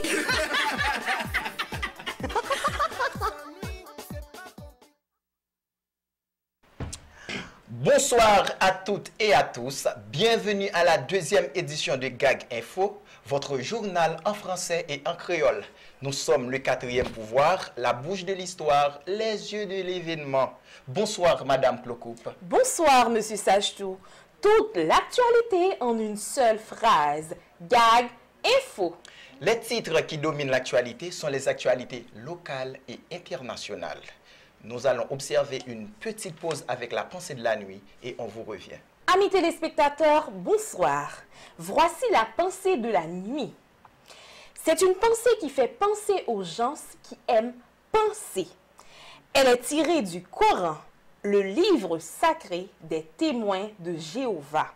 Bonsoir à toutes et à tous. Bienvenue à la 2e édition de Gag Info, votre journal en français et en créole. Nous sommes le 4e pouvoir, la bouche de l'histoire, les yeux de l'événement. Bonsoir, Madame Clocoupe. Bonsoir, Monsieur Sagetou. Toute l'actualité en une seule phrase. Gag Info. Les titres qui dominent l'actualité sont les actualités locales et internationales. Nous allons observer une petite pause avec la pensée de la nuit et on vous revient. Amis téléspectateurs, bonsoir. Voici la pensée de la nuit. C'est une pensée qui fait penser aux gens qui aiment penser. Elle est tirée du Coran, le livre sacré des témoins de Jéhovah.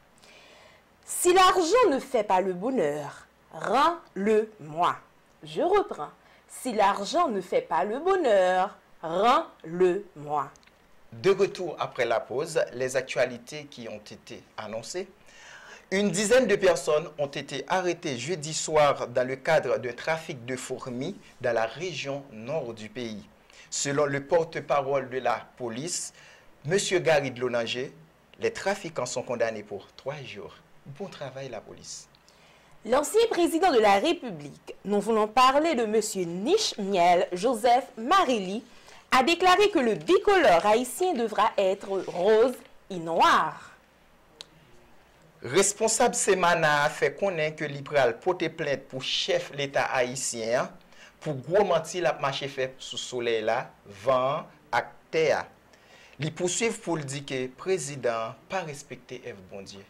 Si l'argent ne fait pas le bonheur, rends-le-moi. Je reprends. Si l'argent ne fait pas le bonheur, rends-le-moi. De retour après la pause, les actualités qui ont été annoncées. Une dizaine de personnes ont été arrêtées jeudi soir dans le cadre d'un trafic de fourmis dans la région nord du pays. Selon le porte-parole de la police, M. Gary Dlonanger, les trafiquants sont condamnés pour 3 jours. Bon travail la police. L'ancien président de la République, nous voulons parler de M. Nichemiel Joseph Marelly, a déclaré que le bicolore haïtien devra être rose et noir. Responsable Semana a fait connaître que l'Ipral porte plainte pour chef l'État haïtien pour gros menti la marché fait sous soleil là, vent à terre. Ils poursuivent pour le dire que le président pas respecté F. Bondier.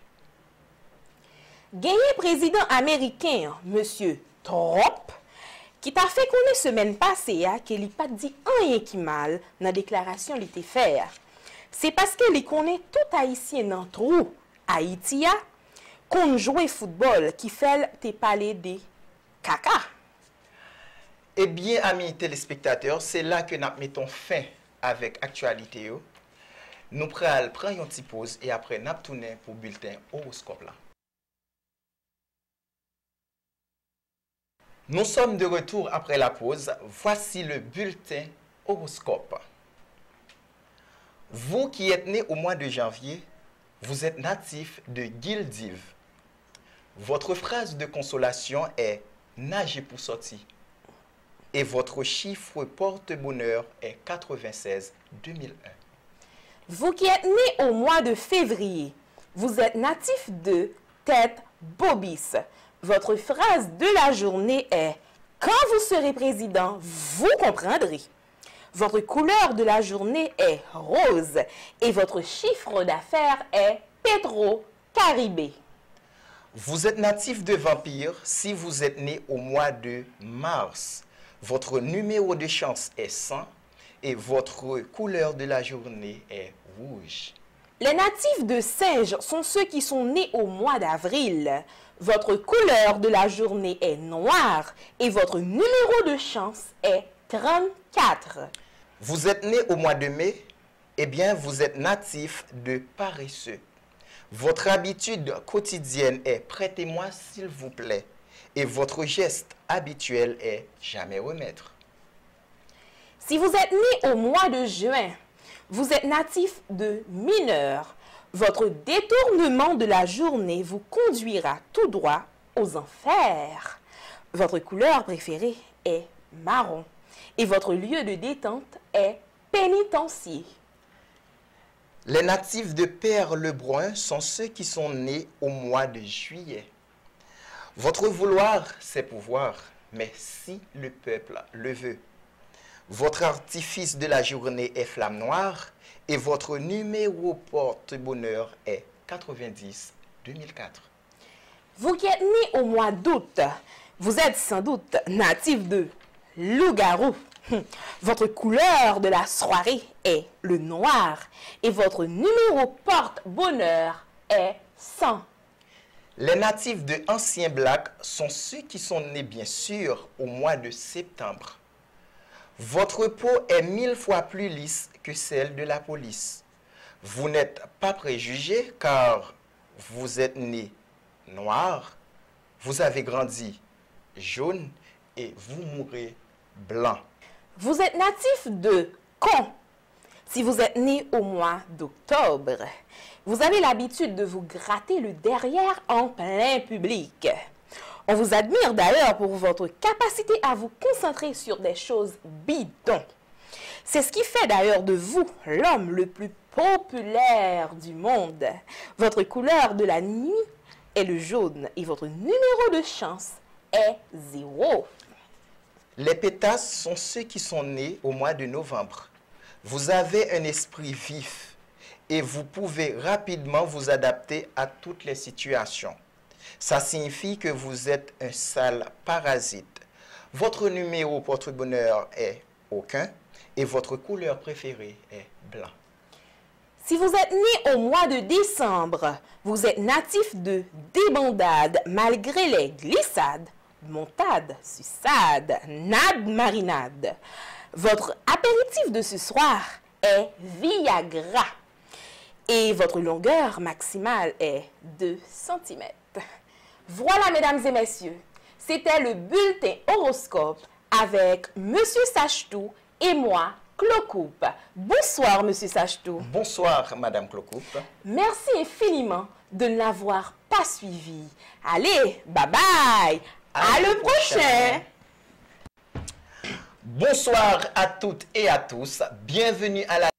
Gagné président américain, M. Trump, qui t'a fait connaître semaine passée qu'il n'a pas dit rien qui mal dans la déclaration qu'il était faite. C'est parce qu'il connaît tout haïtien dans trou Haïti qu'on joue football qui fait te parler de caca. Eh bien, amis téléspectateurs, c'est là que nous mettons fin avec l'actualité. nous prenons une petite pause et après nous tournons pour le bulletin horoscope là. Nous sommes de retour après la pause. Voici le bulletin horoscope. Vous qui êtes né au mois de janvier, vous êtes natif de Guildive. Votre phrase de consolation est « nager pour sortir ». Et votre chiffre porte-bonheur est 96 2001. Vous qui êtes né au mois de février, vous êtes natif de Tête Bobis. Votre phrase de la journée est « quand vous serez président, vous comprendrez ». Votre couleur de la journée est rose et votre chiffre d'affaires est Petro-Caribé. Vous êtes natif de Vampire si vous êtes né au mois de mars. Votre numéro de chance est 100 et votre couleur de la journée est rouge. Les natifs de Singe sont ceux qui sont nés au mois d'avril. Votre couleur de la journée est noire et votre numéro de chance est 34. Vous êtes né au mois de mai, eh bien vous êtes natif de Paresseux. Votre habitude quotidienne est « prêtez-moi s'il vous plaît » et votre geste habituel est « jamais remettre ». Si vous êtes né au mois de juin, vous êtes natif de Mineur. Votre détournement de la journée vous conduira tout droit aux enfers. Votre couleur préférée est marron et votre lieu de détente est pénitencier. Les natifs de Père-le-Brun sont ceux qui sont nés au mois de juillet. Votre vouloir, c'est pouvoir, mais si le peuple le veut. Votre artifice de la journée est flamme noire et votre numéro porte-bonheur est 90 2004. Vous qui êtes né au mois d'août, vous êtes sans doute natif de Loup-garou. Votre couleur de la soirée est le noir et votre numéro porte-bonheur est 100. Les natifs de Ancien Black sont ceux qui sont nés bien sûr au mois de septembre. Votre peau est 1000 fois plus lisse que celle de la police. Vous n'êtes pas préjugé car vous êtes né noir, vous avez grandi jaune et vous mourrez blanc. Vous êtes natif de Caen. Si vous êtes né au mois d'octobre, vous avez l'habitude de vous gratter le derrière en plein public. On vous admire d'ailleurs pour votre capacité à vous concentrer sur des choses bidons. C'est ce qui fait d'ailleurs de vous l'homme le plus populaire du monde. Votre couleur de la nuit est le jaune et votre numéro de chance est 0. Les pétasses sont ceux qui sont nés au mois de novembre. Vous avez un esprit vif et vous pouvez rapidement vous adapter à toutes les situations. Ça signifie que vous êtes un sale parasite. Votre numéro porte-bonheur est aucun et votre couleur préférée est blanc. Si vous êtes né au mois de décembre, vous êtes natif de débandade malgré les glissades, montade, suçade, nade, marinade. Votre apéritif de ce soir est Viagra et votre longueur maximale est 2 cm. Voilà, mesdames et messieurs, c'était le bulletin horoscope avec Monsieur Sachetou et moi, Clocoupe. Bonsoir, Monsieur Sachetou. Bonsoir, Madame Clocoupe. Merci infiniment de ne l'avoir pas suivi. Allez, bye bye. À le prochain. Bonsoir à toutes et à tous. Bienvenue à la